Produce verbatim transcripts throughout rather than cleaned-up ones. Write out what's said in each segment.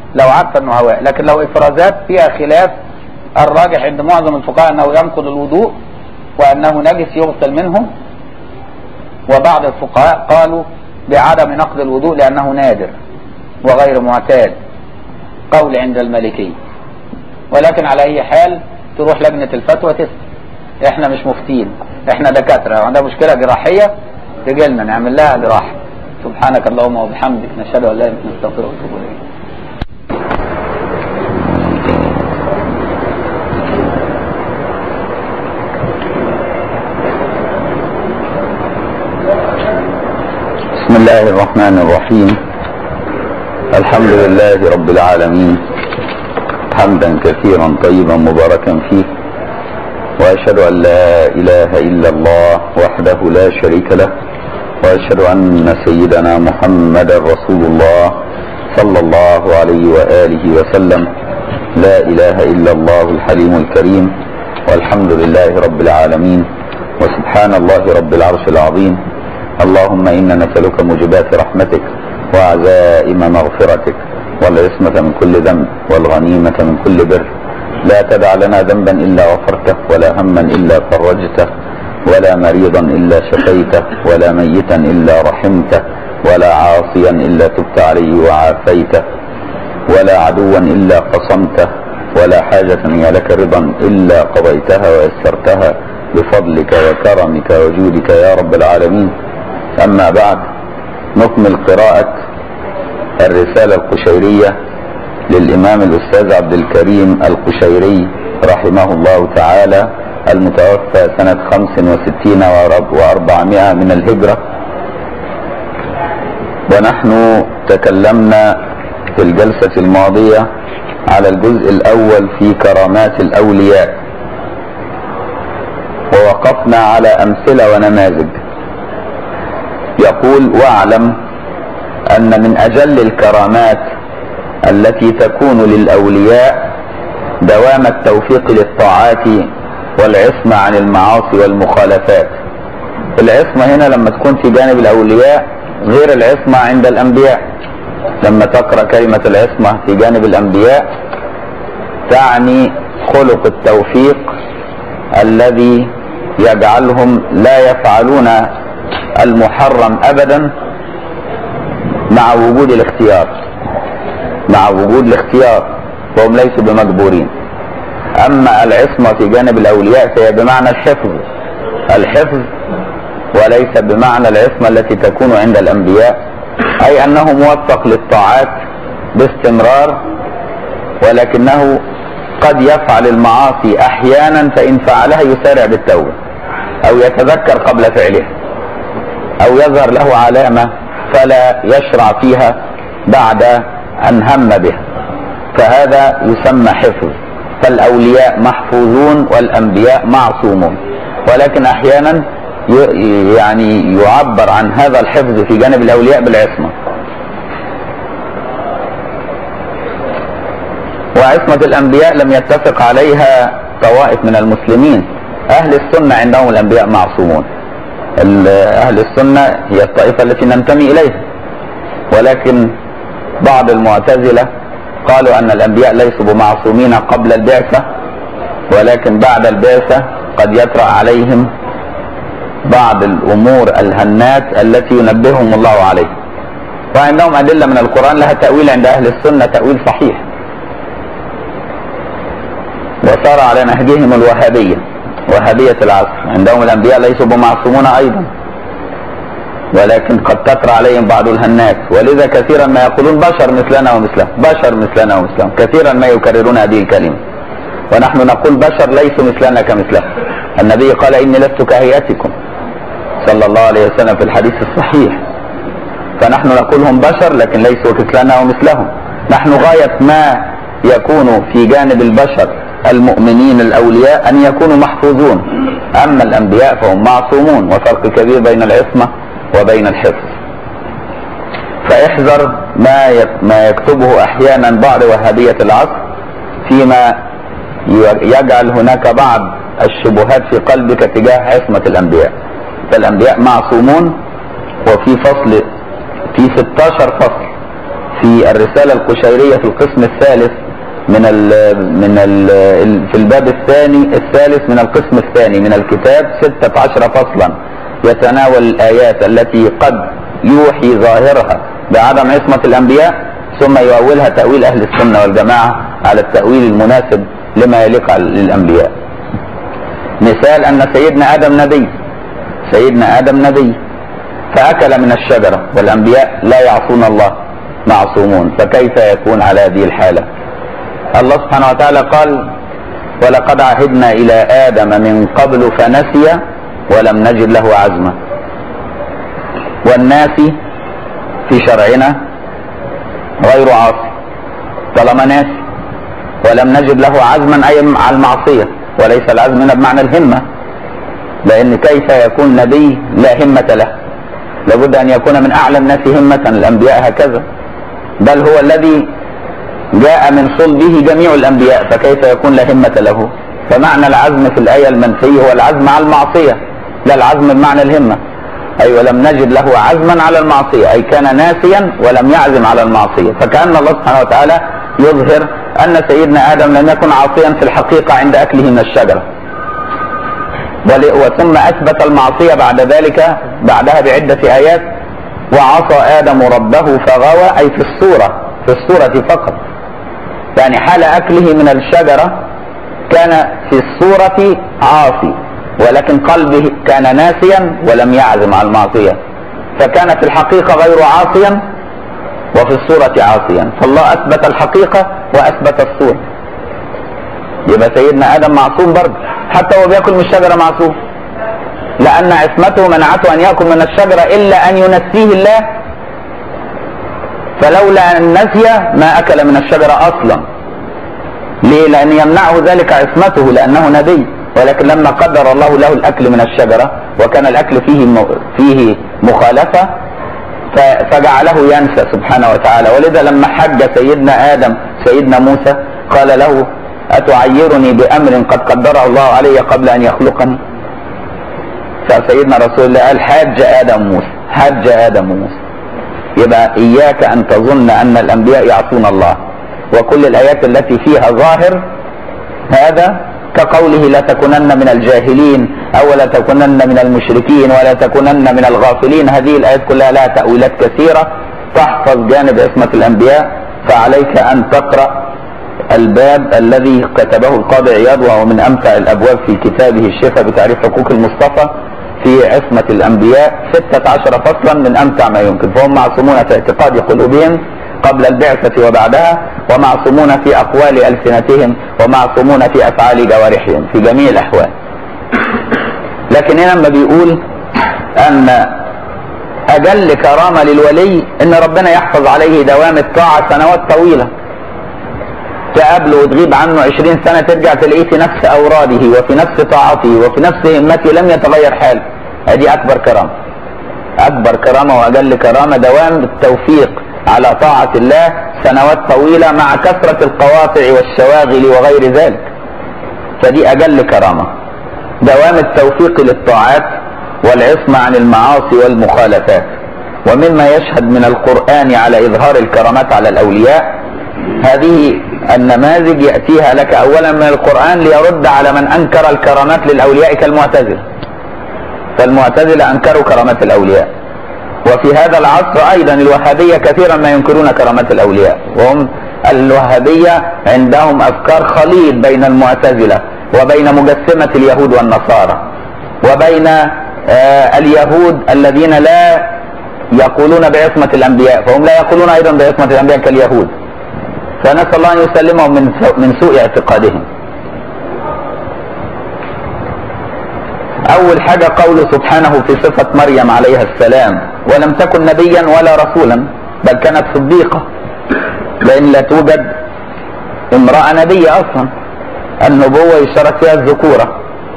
لو عارفه انه هواء. لكن لو افرازات فيها خلاف، الراجح عند معظم الفقهاء انه ينقض الوضوء وانه نجس يغسل منه، وبعض الفقهاء قالوا بعدم نقض الوضوء لانه نادر وغير معتاد، قول عند المالكية. ولكن على اي حال تروح لجنة الفتوى تسأل، احنا مش مفتين، احنا دكاترة، عندنا مشكلة جراحية تجي لنا نعمل لها جراحة. سبحانك اللهم وبحمدك، نشهد ان لا اله الا انت، نستغفرك ونتوب اليك. بسم الله الرحمن الرحيم. الحمد لله رب العالمين، حمدا كثيرا طيبا مباركا فيه، واشهد ان لا اله الا الله وحده لا شريك له، واشهد ان سيدنا محمدا رسول الله صلى الله عليه واله وسلم. لا اله الا الله الحليم الكريم، والحمد لله رب العالمين، وسبحان الله رب العرش العظيم. اللهم انا نسألك موجبات رحمتك وعزائم مغفرتك والعصمة من كل ذنب والغنيمة من كل بر. لا تدع لنا ذنبا الا غفرته، ولا هما الا فرجته، ولا مريضا الا شفيته، ولا ميتا الا رحمته، ولا عاصيا الا تبت عليه وعافيته، ولا عدوا الا قصمته، ولا حاجة هي لك رضا الا قضيتها ويسرتها بفضلك وكرمك وجودك يا رب العالمين. أما بعد، نكمل قراءة الرسالة القشيرية للإمام الأستاذ عبد الكريم القشيري رحمه الله تعالى، المتوفى سنة خمس وستين وأربعمائة من الهجرة. ونحن تكلمنا في الجلسة الماضية على الجزء الأول في كرامات الأولياء، ووقفنا على أمثلة ونماذج. يقول: واعلم أن من أجل الكرامات التي تكون للأولياء دوام التوفيق للطاعات والعصمة عن المعاصي والمخالفات. العصمة هنا لما تكون في جانب الأولياء غير العصمة عند الأنبياء. لما تقرأ كلمة العصمة في جانب الأنبياء تعني خلق التوفيق الذي يجعلهم لا يفعلون المحرم أبدا مع وجود الاختيار، مع وجود الاختيار فهم ليسوا بمجبورين. أما العصمة في جانب الأولياء فهي بمعنى الحفظ، الحفظ وليس بمعنى العصمة التي تكون عند الأنبياء، أي أنه موفق للطاعات باستمرار، ولكنه قد يفعل المعاصي أحيانا، فإن فعلها يسارع بالتوبة أو يتذكر قبل فعلها، أو يظهر له علامة فلا يشرع فيها بعد أن هم بها، فهذا يسمى حفظ. فالأولياء محفوظون والأنبياء معصومون، ولكن أحيانا يعني يعبر عن هذا الحفظ في جانب الأولياء بالعصمة. وعصمة الأنبياء لم يتفق عليها طوائف من المسلمين. أهل السنة عندهم الأنبياء معصومون، أهل السنة هي الطائفة التي ننتمي إليها، ولكن بعض المعتزلة قالوا أن الأنبياء ليسوا بمعصومين قبل البعثة، ولكن بعد البعثة قد يطرأ عليهم بعض الأمور الهنات التي ينبههم الله عليها. وعندهم أدلة من القرآن لها تأويل عند أهل السنة، تأويل صحيح. وصار على نهجهم الوهابية، وهابية العصر، عندهم الأنبياء ليسوا بمعصومون أيضا، ولكن قد تطرأ عليهم بعض الهنات، ولذا كثيرا ما يقولون بشر مثلنا ومثلهم، بشر مثلنا ومثلهم، كثيرا ما يكررون هذه الكلمة. ونحن نقول بشر ليسوا مثلنا كمثلهم. النبي قال: إني لست كهيئتكم صلى الله عليه وسلم في الحديث الصحيح. فنحن نقول هم بشر لكن ليسوا مثلنا ومثلهم. نحن غاية ما يكون في جانب البشر المؤمنين الأولياء أن يكونوا محفوظون، أما الأنبياء فهم معصومون، وفرق كبير بين العصمة وبين الحفظ. فاحذر ما ما يكتبه أحيانا بعض وهابية العصر فيما يجعل هناك بعض الشبهات في قلبك تجاه عصمة الأنبياء. فالأنبياء معصومون، وفي فصل في ستاشر فصل في الرسالة القشيرية في القسم الثالث من ال من ال في الباب الثاني الثالث من القسم الثاني من الكتاب ستة عشر فصلا يتناول الآيات التي قد يوحي ظاهرها بعدم عصمة الأنبياء، ثم يؤولها تأويل أهل السنة والجماعة على التأويل المناسب لما يليق للأنبياء. مثال أن سيدنا آدم نبي سيدنا آدم نبي فأكل من الشجرة، والأنبياء لا يعصون الله معصومون، فكيف يكون على هذه الحالة؟ الله سبحانه وتعالى قال: ولقد عهدنا إلى آدم من قبل فنسي ولم نجد له عزما. والناسي في شرعنا غير عاصي طالما ناسي، ولم نجد له عزما أي على المعصية، وليس العزم هنا بمعنى الهمة، لأن كيف يكون نبي لا همة له؟ لابد أن يكون من أعلى الناس همة، الأنبياء هكذا، بل هو الذي جاء من صلبه جميع الأنبياء، فكيف يكون لا همة له؟ فمعنى العزم في الآية المنفية هو العزم على المعصية، لا العزم بمعنى الهمة. أي ولم نجد له عزما على المعصية، أي كان ناسيا ولم يعزم على المعصية. فكأن الله سبحانه وتعالى يظهر أن سيدنا آدم لم يكن عاصيا في الحقيقة عند أكله من الشجرة، وثم أثبت المعصية بعد ذلك بعدها بعدة آيات: وعصى آدم ربه فغوى، أي في الصورة في الصورة فقط، يعني حال أكله من الشجرة كان في الصورة عاصي، ولكن قلبه كان ناسيا ولم يعزم على المعصية، فكان في الحقيقة غير عاصيا وفي الصورة عاصيا. فالله أثبت الحقيقة وأثبت الصورة، يبقى سيدنا آدم معصوم برضه، حتى هو بيأكل من الشجرة معصوم، لأن عصمته منعته أن يأكل من الشجرة إلا أن ينسيه الله، فلولا أن نسي ما أكل من الشجرة أصلا. ليه؟ لأن يمنعه ذلك عصمته لأنه نبي، ولكن لما قدر الله له الأكل من الشجرة وكان الأكل فيه فيه مخالفة فجعله ينسى سبحانه وتعالى. ولذا لما حج سيدنا آدم سيدنا موسى قال له: أتعيرني بأمر قد قدره الله علي قبل أن يخلقني؟ فسيدنا رسول الله قال: حاج آدم موسى حاج آدم موسى. يبقى إياك أن تظن أن الأنبياء يعصون الله، وكل الآيات التي فيها ظاهر هذا كقوله: لا تكونن من الجاهلين، أو لا تكونن من المشركين، ولا تكونن من الغافلين. هذه الآيات كلها لها تأويلات كثيرة تحفظ جانب عصمة الأنبياء، فعليك أن تقرأ الباب الذي كتبه القاضي عياض، وهو من أمتع الأبواب في كتابه الشفاء بتعريف حقوق المصطفى في عصمة الأنبياء، ستة عشر فصلا من أمتع ما يمكن. فهم معصومون في اعتقاد قلوبهم قبل البعثة وبعدها، ومعصومون في أقوال ألسنتهم، ومعصومون في أفعال جوارحهم في جميع الأحوال. لكن هنا لما بيقول أن أجل كرامة للولي إن ربنا يحفظ عليه دوام الطاعة سنوات طويلة، تقابله وتغيب عنه عشرين سنة ترجع تلاقيه في نفس أوراده وفي نفس طاعته وفي نفس همته، لم يتغير حاله. هذه أكبر كرامة، أكبر كرامة وأجل كرامة دوام التوفيق على طاعة الله سنوات طويلة مع كثرة القواطع والشواغل وغير ذلك، فدي أجل كرامة، دوام التوفيق للطاعات والعصمة عن المعاصي والمخالفات. ومما يشهد من القرآن على إظهار الكرامات على الأولياء هذه النماذج يأتيها لك أولا من القرآن ليرد على من أنكر الكرامات للأولياء كالمعتزلة، فالمعتزلة أنكروا كرامات الأولياء. وفي هذا العصر أيضا الوهابية كثيرا ما ينكرون كرامات الأولياء، وهم الوهابية عندهم أفكار خليط بين المعتزلة وبين مجسمة اليهود والنصارى، وبين آه اليهود الذين لا يقولون بعصمة الأنبياء، فهم لا يقولون أيضا بعصمة الأنبياء كاليهود، فنسأل الله أن يسلمهم من سوء, من سوء اعتقادهم. أول حاجة قوله سبحانه في صفة مريم عليها السلام: ولم تكن نبيا ولا رسولا، بل كانت صديقة، لأن لا توجد امرأة نبية أصلا، النبوة يشترك فيها الذكورة.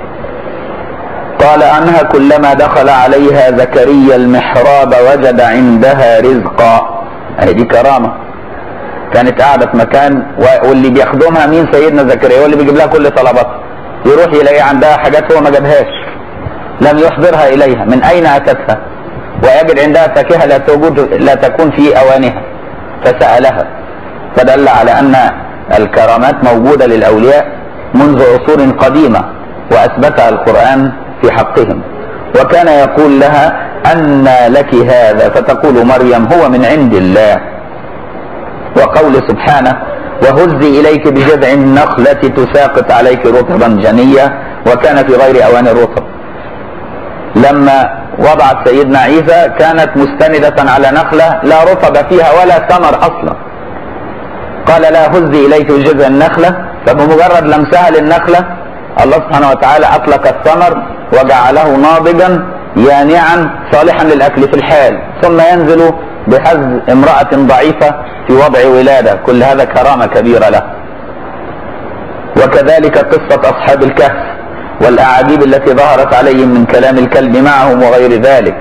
قال عنها: كلما دخل عليها زكريا المحراب وجد عندها رزقا. هذه كرامة، كانت قاعدة في مكان واللي بيخدمها مين؟ سيدنا زكريا، هو اللي بيجيب لها كل طلباتها، يروح يلاقي عندها حاجات هو ما جابهاش، لم يحضرها إليها، من أين أتتها؟ ويجد عندها فاكهة لا توجد لا تكون في أوانها، فسألها، فدل على أن الكرامات موجودة للأولياء منذ عصور قديمة وأثبتها القرآن في حقهم. وكان يقول لها أن لك هذا، فتقول مريم هو من عند الله. وقول سبحانه وهزي إليك بجذع النخلة تساقط عليك رطبا جنيا، وكان في غير أوان الرطب. لما وضعت سيدنا عيسى كانت مستندة على نخلة لا رطب فيها ولا ثمر أصلا، قال لا هزي إليك بجذع النخلة، فبمجرد لمسها للنخلة الله سبحانه وتعالى أطلق الثمر وجعله ناضجا يانعا صالحا للأكل في الحال، ثم ينزل بحز امرأة ضعيفة في وضع ولادة. كل هذا كرامة كبيرة له. وكذلك قصة أصحاب الكهف والأعاجيب التي ظهرت عليهم من كلام الكلب معهم وغير ذلك.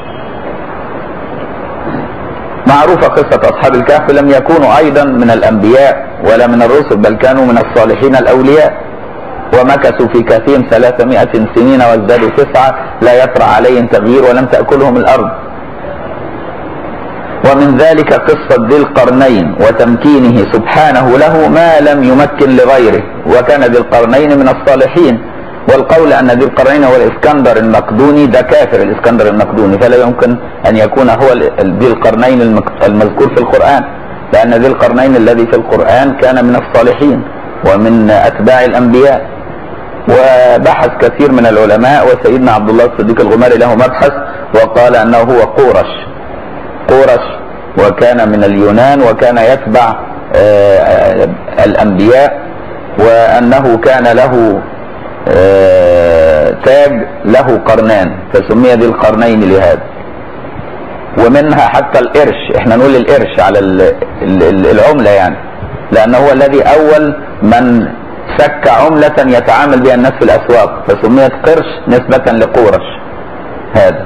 معروفة قصة أصحاب الكهف، لم يكونوا أيضا من الأنبياء ولا من الرسل، بل كانوا من الصالحين الأولياء، ومكثوا في كهفهم ثلاثمائة سنين وازدادوا تسعة لا يطرأ عليهم تغيير ولم تأكلهم الأرض. ومن ذلك قصة ذي القرنين وتمكينه سبحانه له ما لم يمكن لغيره، وكان ذي القرنين من الصالحين. والقول أن ذي القرنين هو الإسكندر المقدوني ده كافر، الإسكندر المقدوني، فلا يمكن أن يكون هو ذي القرنين المذكور في القرآن، لأن ذي القرنين الذي في القرآن كان من الصالحين ومن أتباع الأنبياء. وبحث كثير من العلماء، وسيدنا عبد الله الصديق الغماري له مبحث وقال أنه هو قورش قورش وكان من اليونان، وكان يتبع الأنبياء، وأنه كان له تاج له قرنان فسمي ذي القرنين لهذا. ومنها حتى القرش، احنا نقول القرش على العملة يعني، لأنه هو الذي أول من سك عملة يتعامل بها الناس في الأسواق، فسميت قرش نسبة لقورش هذا.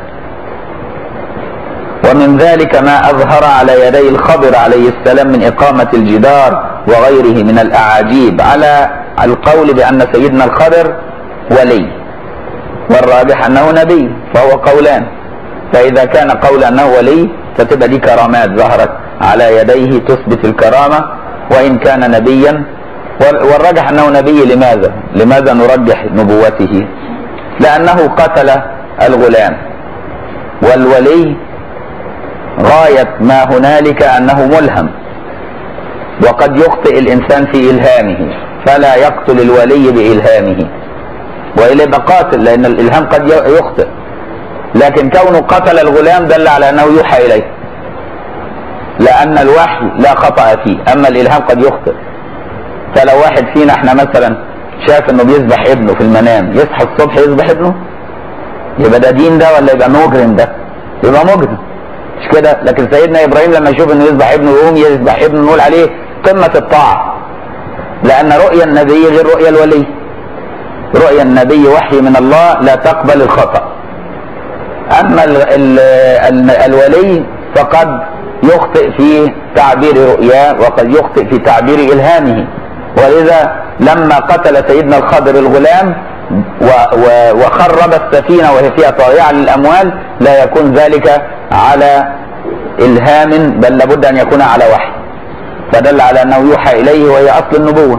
ومن ذلك ما أظهر على يدي الخضر عليه السلام من إقامة الجدار وغيره من الأعاجيب، على القول بأن سيدنا الخضر ولي، والراجح أنه نبي، فهو قولان. فإذا كان قول أنه ولي فتبقى دي كرامات ظهرت على يديه تثبت الكرامة وإن كان نبيا. والراجح أنه نبي. لماذا؟ لماذا نرجح نبوته؟ لأنه قتل الغلام، والولي غاية ما هنالك أنه ملهم، وقد يخطئ الإنسان في إلهامه، فلا يقتل الولي بإلهامه، وإلا يبقى قاتل، لأن الإلهام قد يخطئ. لكن كونه قتل الغلام دل على أنه يوحى إليه، لأن الوحي لا خطأ فيه، أما الإلهام قد يخطئ. فلو واحد فينا احنا مثلا شاف انه بيذبح ابنه في المنام، يصحى الصبح يذبح ابنه، يبقى ده دين ده ولا يبقى مجرم؟ ده يبقى مجرم، مش كده؟ لكن سيدنا ابراهيم لما يشوف انه يذبح ابنه يقوم يذبح ابنه، نقول عليه قمة الطاعة، لأن رؤيا النبي غير رؤيا الولي. رؤيا النبي وحي من الله لا تقبل الخطأ، أما ال ال ال الولي فقد يخطئ في تعبير رؤياه وقد يخطئ في تعبير إلهامه. ولذا لما قتل سيدنا الخضر الغلام وخرب السفينة وهي فيها طائعة للأموال، لا يكون ذلك على إلهام، بل لابد أن يكون على وحي، فدل على أنه يوحى إليه وهي أصل النبوة.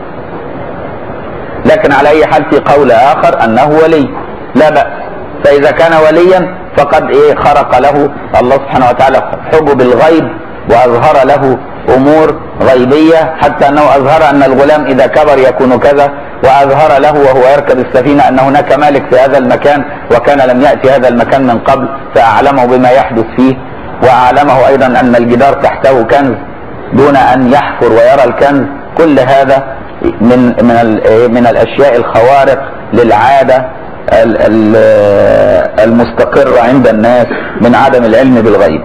لكن على أي حال في قول آخر أنه ولي لا بأس. فإذا كان وليا فقد إيه خرق له الله سبحانه وتعالى حجب الغيب وأظهر له أمور غيبية، حتى أنه أظهر أن الغلام إذا كبر يكون كذا، وأظهر له وهو يركب السفينة أن هناك مالك في هذا المكان وكان لم يأتي هذا المكان من قبل، فأعلمه بما يحدث فيه، وأعلمه أيضا أن الجدار تحته كنز دون أن يحفر ويرى الكنز. كل هذا من من من الأشياء الخوارق للعادة المستقرة عند الناس من عدم العلم بالغيب.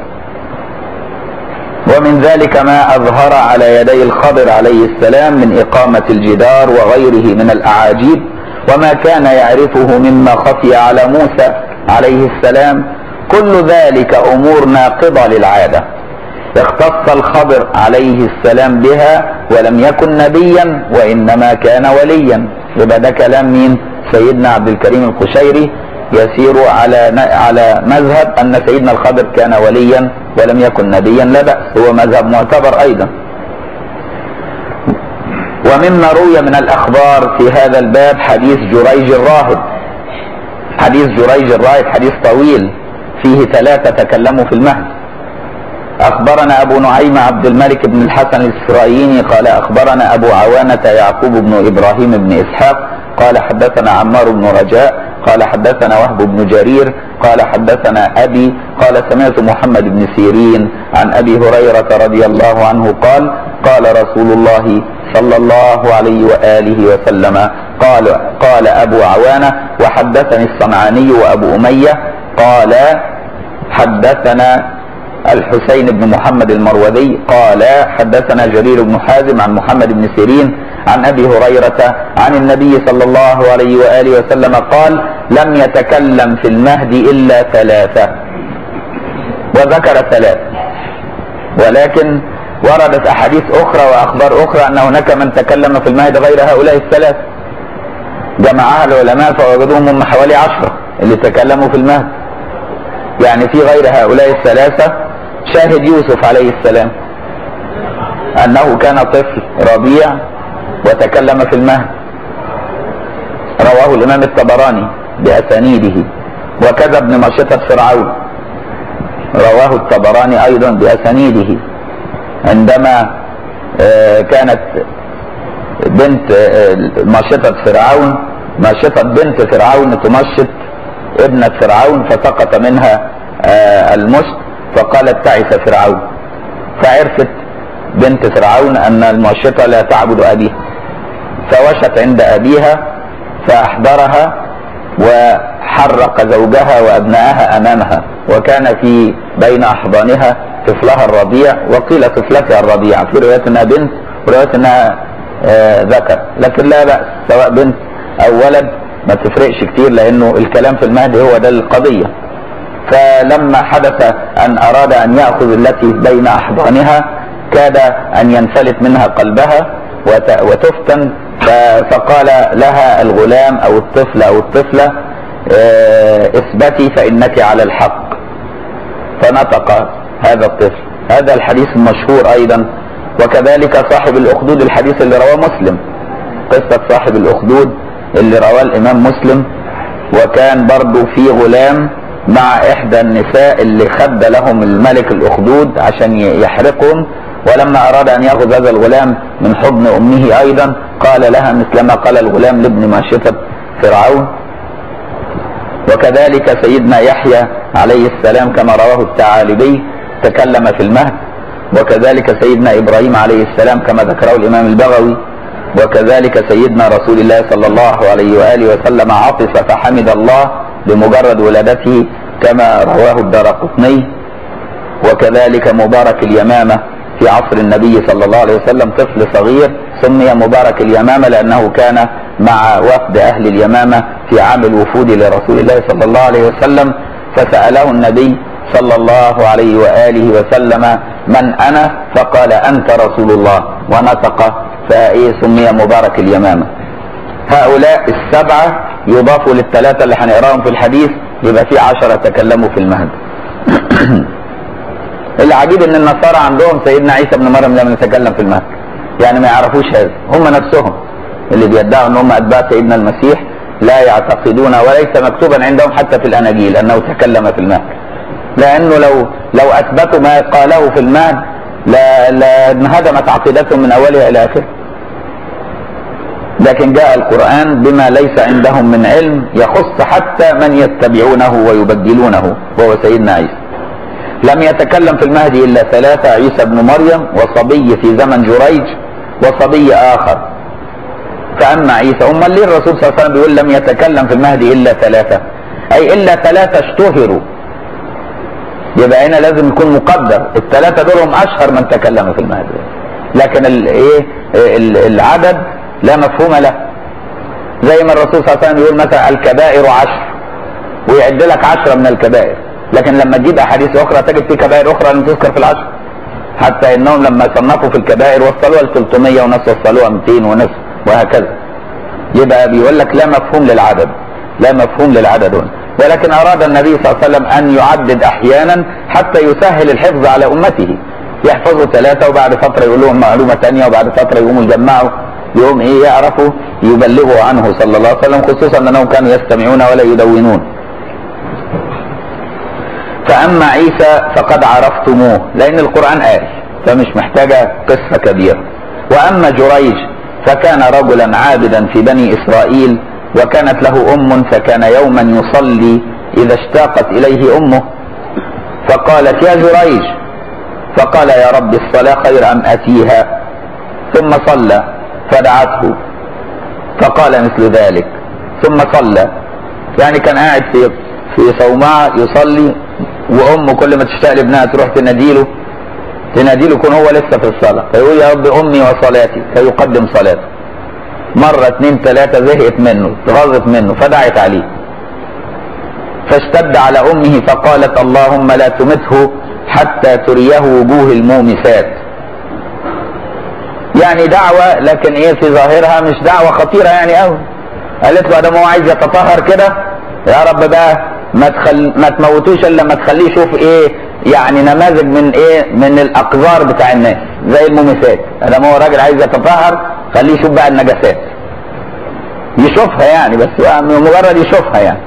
ومن ذلك ما أظهر على يدي الخضر عليه السلام من إقامة الجدار وغيره من الأعاجيب، وما كان يعرفه مما خفي على موسى عليه السلام. كل ذلك أمور ناقضة للعادة اختص الخضر عليه السلام بها، ولم يكن نبيا وإنما كان وليا. يبقى ده كلام مين؟ سيدنا عبد الكريم القشيري يسير على على مذهب ان سيدنا الخضر كان وليا ولم يكن نبيا لا بأس، هو مذهب معتبر ايضا. ومما روي من الاخبار في هذا الباب حديث جريج الراهب. حديث جريج الراهب حديث طويل فيه ثلاثة تكلموا في المهد. اخبرنا ابو نعيم عبد الملك بن الحسن الاسرائيلي قال اخبرنا ابو عوانة يعقوب بن ابراهيم بن اسحاق قال حدثنا عمار بن رجاء قال حدثنا وهب بن جرير قال حدثنا ابي قال سمعت محمد بن سيرين عن ابي هريرة رضي الله عنه قال قال رسول الله صلى الله عليه وآله وسلم قال قال ابو عوانة وحدثني الصنعاني وابو امية قال حدثنا الحسين بن محمد المروذي قال حدثنا جرير بن حازم عن محمد بن سيرين عن ابي هريرة عن النبي صلى الله عليه وآله وسلم قال لم يتكلم في المهد الا ثلاثة، وذكر ثلاث، ولكن وردت احاديث اخرى واخبار اخرى ان هناك من تكلم في المهد غير هؤلاء الثلاث، جمعها العلماء فوجدوهم هم حوالي عشرة اللي تكلموا في المهد. يعني في غير هؤلاء الثلاثة شاهد يوسف عليه السلام انه كان طفل رضيع وتكلم في المهد، رواه الامام الطبراني باسانيده، وكذا ابن مشيطة فرعون رواه الطبراني ايضا باسانيده، عندما كانت بنت مشيطة فرعون مشيطة بنت فرعون تمشط ابنة فرعون فسقط منها المشط فقالت تعس فرعون، فعرفت بنت فرعون ان المشيطة لا تعبد ابيها، فوشت عند ابيها فاحضرها وحرق زوجها وابنائها امامها، وكان في بين احضانها طفلها الرضيع، وقيل طفلتها الرضيع، في رواية انها بنت ورواية انها آه ذكر، لكن لا بأس سواء بنت او ولد ما تفرقش كتير لانه الكلام في المهد هو ده القضية. فلما حدث ان اراد ان يأخذ التي بين احضانها كاد ان ينفلت منها قلبها وتفتن، فقال لها الغلام او الطفل او الطفلة آه اثبتي فانك على الحق، فنطق هذا الطفل. هذا الحديث المشهور ايضا. وكذلك صاحب الاخدود الحديث اللي رواه مسلم، قصة صاحب الاخدود اللي رواه الامام مسلم، وكان برضو في غلام مع احدى النساء اللي خد لهم الملك الاخدود عشان يحرقهم، ولما اراد ان ياخذ هذا الغلام من حضن امه ايضا قال لها مثلما قال الغلام لابن ماشطة فرعون. وكذلك سيدنا يحيى عليه السلام كما رواه الثعالبي تكلم في المهد، وكذلك سيدنا ابراهيم عليه السلام كما ذكره الامام البغوي، وكذلك سيدنا رسول الله صلى الله عليه واله وسلم عطس فحمد الله بمجرد ولادته كما رواه الدارقطني. وكذلك مبارك اليمامة في عصر النبي صلى الله عليه وسلم طفل صغير سمي مبارك اليمامة لانه كان مع وفد اهل اليمامة في عام الوفود لرسول الله صلى الله عليه وسلم، فسأله النبي صلى الله عليه وآله وسلم من انا؟ فقال انت رسول الله، ونطق فايه سمي مبارك اليمامة. هؤلاء السبعة يضافوا للثلاثة اللي هنقراهم في الحديث، يبقى في عشرة تكلموا في المهد. العجيب ان النصارى عندهم سيدنا عيسى بن مريم لم يتكلم في المهد، يعني ما يعرفوش هذا، هم نفسهم اللي بيدعوا ان هم اتباع سيدنا المسيح لا يعتقدون وليس مكتوبا عندهم حتى في الاناجيل انه تكلم في المهد، لانه لو لو اثبتوا ما قاله في المهد لانهدمت عقيدتهم من اولها الى اخره. لكن جاء القرآن بما ليس عندهم من علم يخص حتى من يتبعونه ويبدلونه وهو سيدنا عيسى. لم يتكلم في المهد الا ثلاثة: عيسى بن مريم، وصبي في زمن جريج، وصبي اخر. فاما عيسى، امال ليه الرسول صلى الله عليه وسلم بيقول لم يتكلم في المهد الا ثلاثة؟ اي الا ثلاثة اشتهروا. يبقى هنا لازم يكون مقدر الثلاثة دول هم اشهر من تكلم في المهد، لكن الايه العدد لا مفهوم له. زي ما الرسول صلى الله عليه وسلم يقول مثلا الكبائر عشر ويعد لك عشرة من الكبائر، لكن لما تجيب احاديث اخرى تجد في كبائر اخرى لم تذكر في العشر، حتى انهم لما صنفوا في الكبائر وصلوها ل ثلاثمية وناس وصلوها مئتين وناس وهكذا. يبقى بيقول لك لا مفهوم للعدد، لا مفهوم للعدد هنا. ولكن اراد النبي صلى الله عليه وسلم ان يعدد احيانا حتى يسهل الحفظ على امته، يحفظوا ثلاثة وبعد فترة يقول لهم معلومة ثانية وبعد فترة يقوموا يجمعوا، يقوم ايه يعرفوا يبلغوا عنه صلى الله عليه وسلم، خصوصا انهم كانوا يستمعون ولا يدونون. فاما عيسى فقد عرفتموه، لان القرآن قال فمش محتاجة قصة كبيرة. واما جريج فكان رجلا عابدا في بني اسرائيل، وكانت له ام فكان يوما يصلي اذا اشتاقت اليه امه فقالت يا جريج، فقال يا رب الصلاة خير ام اتيها، ثم صلى فدعته فقال مثل ذلك ثم صلى. يعني كان قاعد في في صومعة يصلي، وامه كل ما تشتاق لابنها تروح تناديله تناديله يكون هو لسه في الصلاة، فيقول يا رب امي وصلاتي، فيقدم صلاته. مرة اتنين تلاتة زهقت منه غضبت منه فدعت عليه، فاشتد على امه فقالت اللهم لا تمته حتى تريه وجوه المومسات. يعني دعوة لكن ايه في ظاهرها مش دعوة خطيرة يعني قوي. قالت له ادام هو عايز يتطهر كده يا رب بقى ما تخل... ما تموتوش الا لما تخليه يشوف ايه يعني نماذج من ايه من الاقذار بتاع الناس زي المومسات. ادام هو راجل عايز يتطهر خليه يشوف بقى النجاسات، يشوفها يعني بس مجرد يشوفها يعني.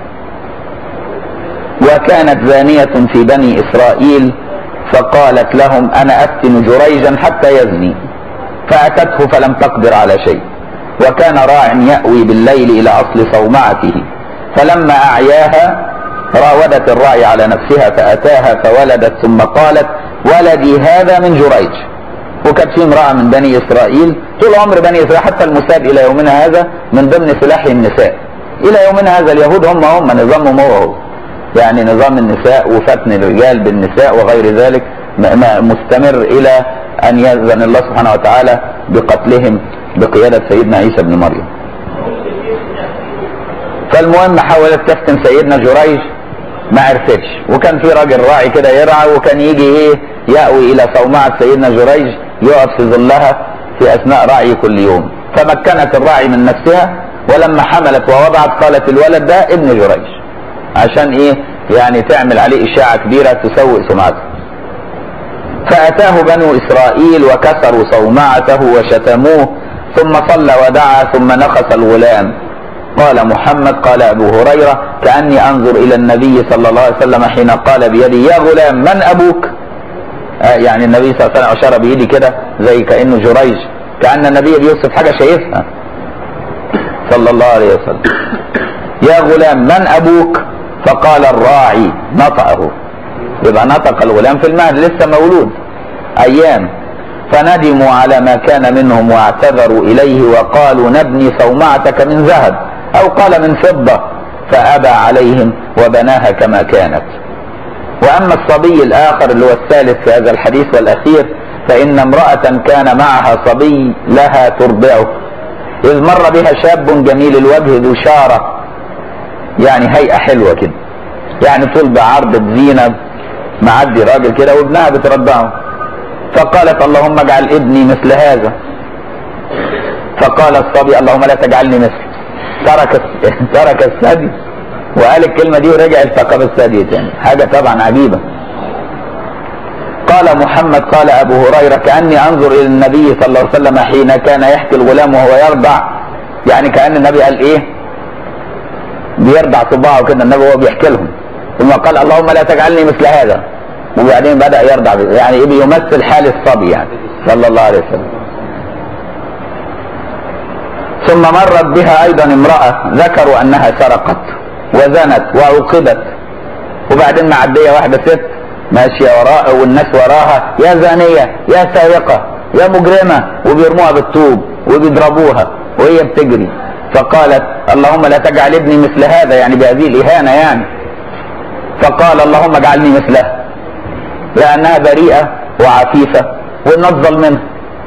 وكانت زانية في بني اسرائيل فقالت لهم انا افتن جريجا حتى يزني، فاتته فلم تقدر على شيء. وكان راع يأوي بالليل الى اصل صومعته، فلما اعياها راودت الراعي على نفسها فاتاها فولدت، ثم قالت ولدي هذا من جريج. وكانت في امرأة من بني اسرائيل طول عمر بني اسرائيل حتى المساد الى يومنا هذا من ضمن سلاح النساء. الى يومنا هذا اليهود هم هم نظامهم هو هو يعني نظام النساء وفتن الرجال بالنساء وغير ذلك مستمر الى ان يأذن الله سبحانه وتعالى بقتلهم بقيادة سيدنا عيسى بن مريم. فالمهم حاولت تفتن سيدنا جريج ما عرفتش، وكان في راجل راعي كده يرعى وكان يجي ايه يأوي الى صومعة سيدنا جريج يقف في ظلها في اثناء رعي كل يوم. فمكنت الراعي من نفسها، ولما حملت ووضعت قالت الولد ده ابن جريج، عشان ايه يعني تعمل عليه اشاعة كبيرة تسوء سمعته. فاتاه بنو اسرائيل وكسروا صومعته وشتموه، ثم صلى ودعا ثم نخس الغلام. قال محمد قال ابو هريرة كأني انظر الى النبي صلى الله عليه وسلم حين قال بيدي يا غلام من ابوك. آه يعني النبي صلى الله عليه وسلم اشار بيدي كده زي كأنه جريج، كأن النبي بيوصف حاجة شايفها صلى الله عليه وسلم. يا غلام من ابوك؟ فقال الراعي نطقه، يبقى نطق الغلام في المهد لسه مولود ايام. فندموا على ما كان منهم واعتذروا اليه وقالوا نبني صومعتك من ذهب او قال من فضة، فابى عليهم وبناها كما كانت. واما الصبي الاخر اللي هو الثالث في هذا الحديث والاخير، فان امرأة كان معها صبي لها ترضعه، اذ مر بها شاب جميل الوجه ذو شارة، يعني هيئة حلوة كده، يعني طول بعرض زينة، معدي راجل كده وابنها بترضعه. فقالت اللهم اجعل ابني مثل هذا. فقال الصبي اللهم لا تجعلني مثل. ترك ترك الثدي وقال الكلمة دي ورجع التقى بالثدي تاني، حاجة طبعا عجيبة. قال محمد قال ابو هريرة كأني انظر الى النبي صلى الله عليه وسلم حين كان يحكي الغلام وهو يرضع، يعني كأن النبي قال ايه بيرضع صباعه كده النبي وهو بيحكي لهم، ثم قال اللهم لا تجعلني مثل هذا، وبعدين بدأ يرضع، يعني ايه بيمثل حال الصبي يعني صلى الله عليه وسلم. ثم مرت بها ايضا امرأة ذكروا انها سرقت وزنت وعوقبت، وبعدين معدية واحدة ست ماشية وراء والناس وراها يا زانية يا سارقة يا مجرمة، وبيرموها بالطوب وبيضربوها وهي بتجري. فقالت اللهم لا تجعل ابني مثل هذا، يعني بهذه الإهانة يعني. فقال اللهم اجعلني مثلها، لأنها بريئة وعفيفة والناس ظلمنها.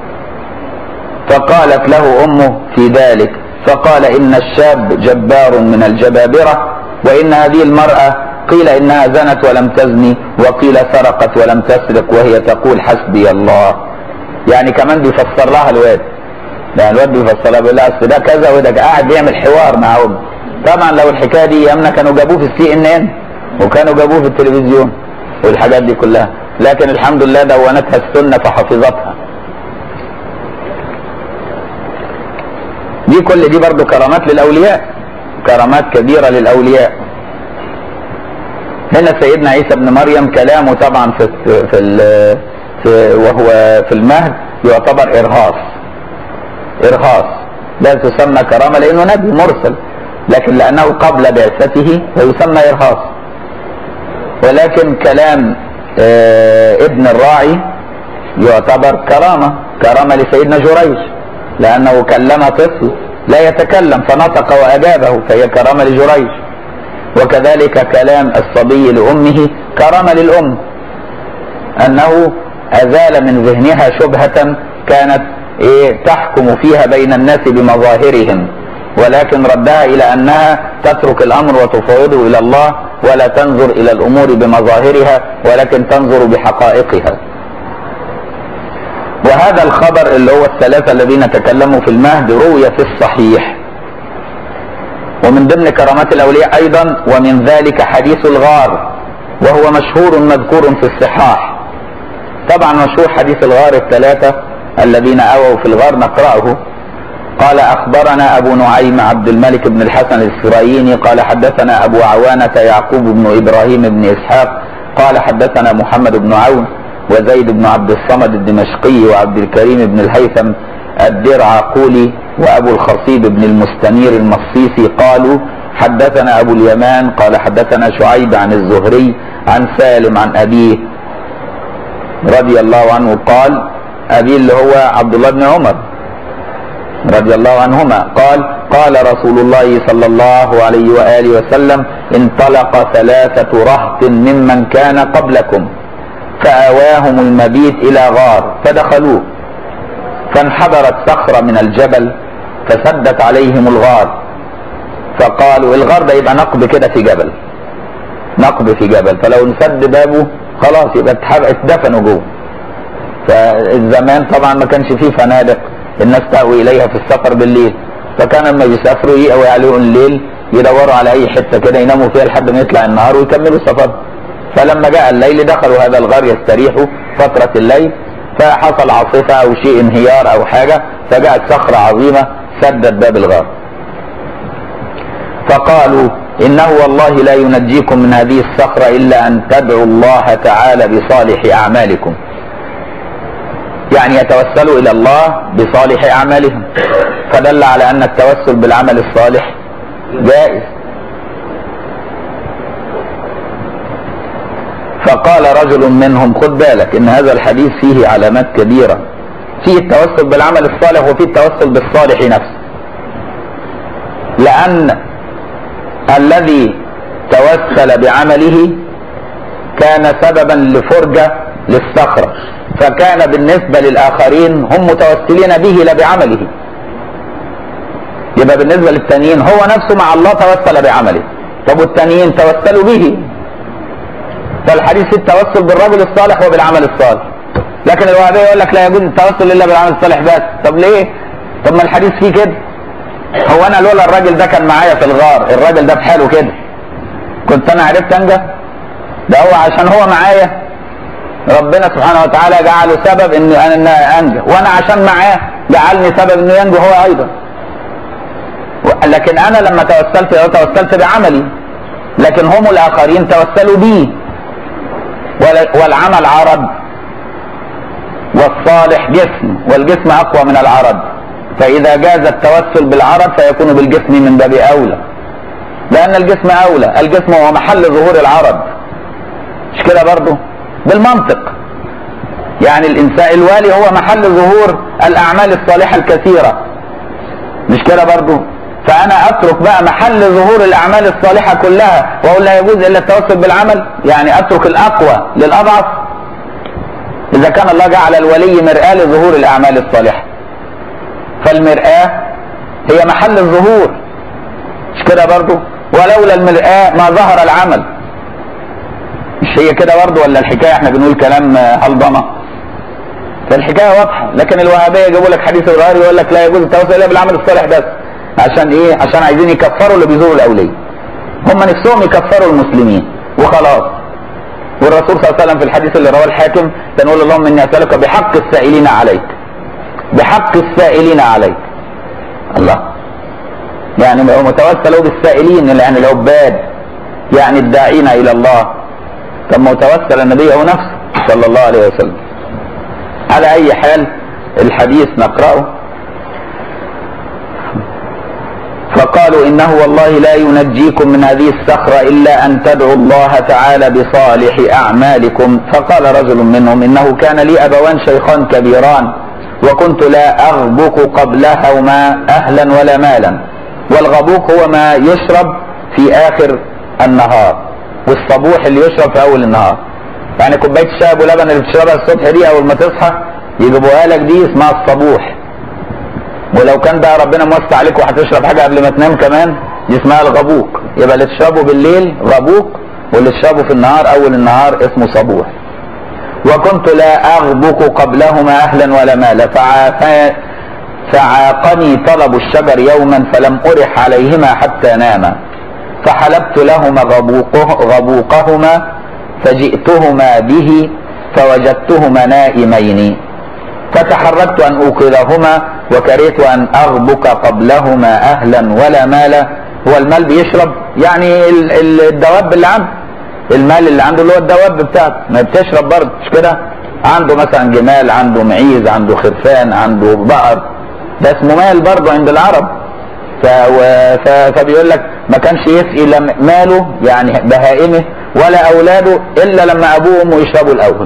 فقالت له أمه في ذلك، فقال إن الشاب جبار من الجبابرة، وإن هذه المرأة قيل إنها زنت ولم تزني، وقيل سرقت ولم تسرق، وهي تقول حسبي الله. يعني كمان بيفسر لها الواد، يعني الواد بيفسر لها بيقول لها أصل ده كذا وده قاعد بيعمل حوار مع أمه، طبعا لو الحكايه دي ايامنا كانوا جابوه في السي ان ان وكانوا جابوه في التلفزيون والحاجات دي كلها، لكن الحمد لله دونتها السنه فحفظتها. دي كل دي برضو كرامات للاولياء، كرامات كبيره للاولياء. هنا سيدنا عيسى ابن مريم كلامه طبعا في في, في وهو في المهد يعتبر ارهاص، ارهاص لا تسمى كرامه لانه نبي مرسل، لكن لانه قبل بعثته فيسمى ارهاص. ولكن كلام ابن الراعي يعتبر كرامه، كرامه لسيدنا جريج لانه كلم طفل لا يتكلم فنطق واجابه، فهي كرامه لجريج. وكذلك كلام الصبي لامه كرامه للام، انه ازال من ذهنها شبهه كانت إيه تحكم فيها بين الناس بمظاهرهم، ولكن ردها الى انها تترك الامر وتفوضه الى الله ولا تنظر الى الامور بمظاهرها ولكن تنظر بحقائقها. وهذا الخبر اللي هو الثلاثه الذين تكلموا في المهد روي في الصحيح. ومن ضمن كرامات الاولياء ايضا ومن ذلك حديث الغار، وهو مشهور مذكور في الصحاح. طبعا مشهور حديث الغار الثلاثه الذين اووا في الغار، نقرأه. قال اخبرنا ابو نعيم عبد الملك بن الحسن الاسرائيلي قال حدثنا ابو عوانة يعقوب بن ابراهيم بن اسحاق قال حدثنا محمد بن عون وزيد بن عبد الصمد الدمشقي وعبد الكريم بن الهيثم الدرعقولي وابو الخصيب بن المستنير المصيصي قالوا حدثنا ابو اليمان قال حدثنا شعيب عن الزهري عن سالم عن ابيه رضي الله عنه قال، ابيه اللي هو عبد الله بن عمر رضي الله عنهما قال قال رسول الله صلى الله عليه وآله وسلم انطلق ثلاثة رهط ممن كان قبلكم فآواهم المبيت إلى غار فدخلوه فانحدرت صخرة من الجبل فسدت عليهم الغار، فقالوا الغار ده يبقى نقب كده في جبل، نقب في جبل، فلو نسد بابه خلاص يبقى اتدفنوا جوه. فالزمان طبعا ما كانش فيه فنادق الناس تأوي اليها في السفر بالليل، فكان لما يسافروا يقوي عليهم الليل يدوروا على اي حته كده يناموا فيها لحد ما يطلع النهار ويكملوا السفر. فلما جاء الليل دخلوا هذا الغار يستريحوا فتره الليل، فحصل عاصفه او شيء انهيار او حاجه فجاءت صخره عظيمه سدت باب الغار. فقالوا انه والله لا ينجيكم من هذه الصخره الا ان تدعوا الله تعالى بصالح اعمالكم، يعني يتوسلوا الى الله بصالح اعمالهم، فدل على ان التوسل بالعمل الصالح جائز. فقال رجل منهم خد بالك ان هذا الحديث فيه علامات كبيرة، فيه التوسل بالعمل الصالح وفيه التوسل بالصالح نفسه، لان الذي توسل بعمله كان سببا لفرجة للصخرة، فكان بالنسبة للآخرين هم متوسلين به لا بعمله، يبقى بالنسبة للتانيين هو نفسه مع الله توسل بعمله، طب والتانيين توسلوا به. فالحديث في التوسل بالرجل الصالح وبالعمل الصالح، لكن الوهابية يقول لك لا يجوز التوسل الا بالعمل الصالح بس. طب ليه؟ طب ما الحديث فيه كده. هو انا لولا الراجل ده كان معايا في الغار، الراجل ده في حاله كده كنت انا عرفت انجح؟ ده هو عشان هو معايا ربنا سبحانه وتعالى جعله سبب ان انا انجح، وانا عشان معاه جعلني سبب انه ينجو هو ايضا. لكن انا لما توسلت توسلت بعملي، لكن هم الاخرين توسلوا بي، والعمل عرض والصالح جسم، والجسم اقوى من العرض، فاذا جاز التوسل بالعرض فيكون بالجسم من باب اولى، لان الجسم اولى، الجسم هو محل ظهور العرض، مش كده برضه بالمنطق؟ يعني الانسان الوالي هو محل ظهور الاعمال الصالحه الكثيره، مش كده برضه؟ فانا اترك بقى محل ظهور الاعمال الصالحه كلها واقول لا يجوز الا التوسل بالعمل، يعني اترك الاقوى للاضعف. اذا كان الله جعل الولي مرآة لظهور الاعمال الصالحه، فالمرآة هي محل الظهور، مش كده برضه؟ ولولا المرآة ما ظهر العمل، مش هي كده برضه ولا الحكايه احنا بنقول كلام هلضمه؟ فالحكايه واضحه. لكن الوهابيه يجيبوا لك حديث الغار يقول لك لا يجوز التوسل الا بالعمل الصالح بس، عشان ايه؟ عشان عايزين يكفروا اللي بيزوروا الاولياء. هم نفسهم يكفروا المسلمين وخلاص. والرسول صلى الله عليه وسلم في الحديث اللي رواه الحاكم كان يقول اللهم اني اسالك بحق السائلين عليك، بحق السائلين عليك. الله، يعني هو متوسل بالسائلين يعني العباد، يعني الداعين الى الله. طب متوسل النبي هو نفسه صلى الله عليه وسلم. على اي حال الحديث نقرأه. فقالوا انه والله لا ينجيكم من هذه الصخرة الا ان تدعوا الله تعالى بصالح اعمالكم. فقال رجل منهم انه كان لي ابوان شيخان كبيران وكنت لا اغبك قبلهما اهلا ولا مالا. والغبوك هو ما يشرب في اخر النهار، والصبوح اللي يشرب في اول النهار. يعني كوبايه الشاي ابو لبن اللي بتشربها الصبح دي اول ما تصحى يجيبوها لك دي اسمها الصبوح. ولو كان بقى ربنا موسع عليك وهتشرب حاجه قبل ما تنام كمان دي اسمها الغبوك. يبقى اللي تشربه بالليل غبوك واللي تشربه في النهار اول النهار اسمه صبوح. وكنت لا اغبك قبلهما اهلا ولا مالا فعاقني طلب الشجر يوما فلم ارح عليهما حتى ناما. فحلبت لهما غبوقه غبوقهما فجئتهما به فوجدتهما نائمين. فتحركت ان اوقظهما وكرهت ان اغبك قبلهما اهلا ولا مالا. هو المال بيشرب يعني الدواب اللي عنده، المال اللي عنده اللي هو الدواب بتاعته ما بتشرب برضه مش كده؟ عنده مثلا جمال، عنده معيز، عنده خرفان، عنده بقر، ده اسمه مال برضه عند العرب. فبيقول لك ما كانش يسقي ماله يعني بهائمه ولا اولاده الا لما ابوه وامه يشربوا الاول.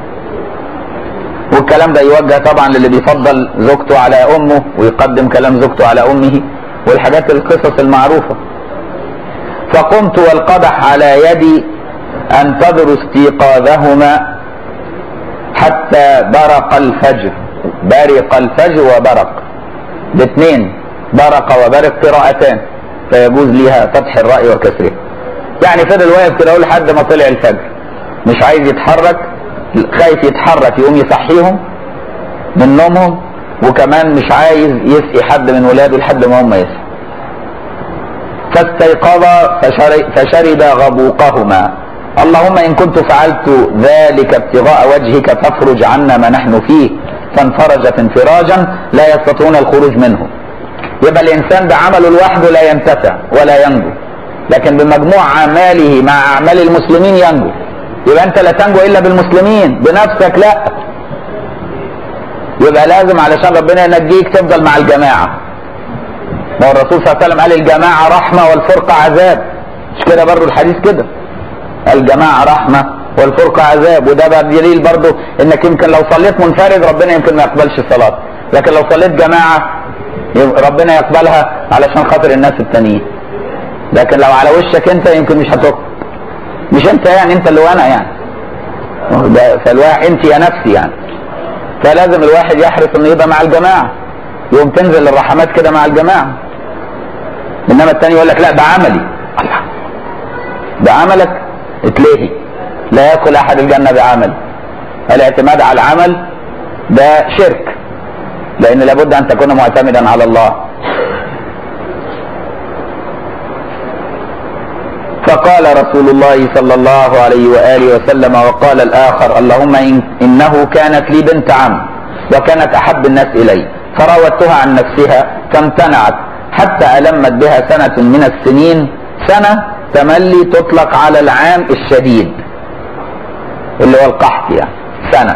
والكلام ده يوجه طبعا للي بيفضل زوجته على امه ويقدم كلام زوجته على امه والحاجات القصص المعروفه. فقمت والقدح على يدي انتظر استيقاظهما حتى برق الفجر. برق الفجر وبرق الاثنين، برق وبرق قراءتان فيجوز ليها فتح الراء وكسره. يعني فضل واقف كده لحد ما طلع الفجر مش عايز يتحرك، خايف يتحرك يقوم يصحيهم من نومهم، وكمان مش عايز يسقي حد من ولاده لحد ما هم يسقي. فاستيقظ فشرب غبوقهما. اللهم ان كنت فعلت ذلك ابتغاء وجهك فافرج عنا ما نحن فيه. فانفرجت انفراجا لا يستطيعون الخروج منه. يبقى الانسان بعمله لوحده لا ينتفع ولا ينجو، لكن بمجموع اعماله مع اعمال المسلمين ينجو. يبقى انت لا تنجو الا بالمسلمين، بنفسك لا. يبقى لازم علشان ربنا ينجيك تفضل مع الجماعه. ما هو الرسول صلى الله عليه وسلم قال الجماعه رحمه والفرقه عذاب، مش كده برضه الحديث كده؟ الجماعه رحمه والفرقه عذاب. وده بقى دليل برضه انك يمكن لو صليت منفرد ربنا يمكن ما يقبلش الصلاه، لكن لو صليت جماعه ربنا يقبلها علشان خاطر الناس التانيين. لكن لو على وشك انت يمكن مش هتقبل. مش انت يعني، انت اللي وانا يعني، فالواحد انت يا نفسي يعني. فلازم الواحد يحرص انه يبقى مع الجماعه، يقوم تنزل الرحمات كده مع الجماعه. انما التاني يقول لك لا ده عملي، الله ده عملك اتلهي. لا يدخل احد الجنه بعمل. الاعتماد على العمل ده شرك، لان لابد ان تكون معتمدا على الله. فقال رسول الله صلى الله عليه وآله وسلم وقال الآخر اللهم إن إنه كانت لي بنت عم وكانت أحب الناس إلي فراودتها عن نفسها فامتنعت حتى ألمت بها سنة من السنين. سنة تملي تطلق على العام الشديد اللي هو القحط يعني سنة.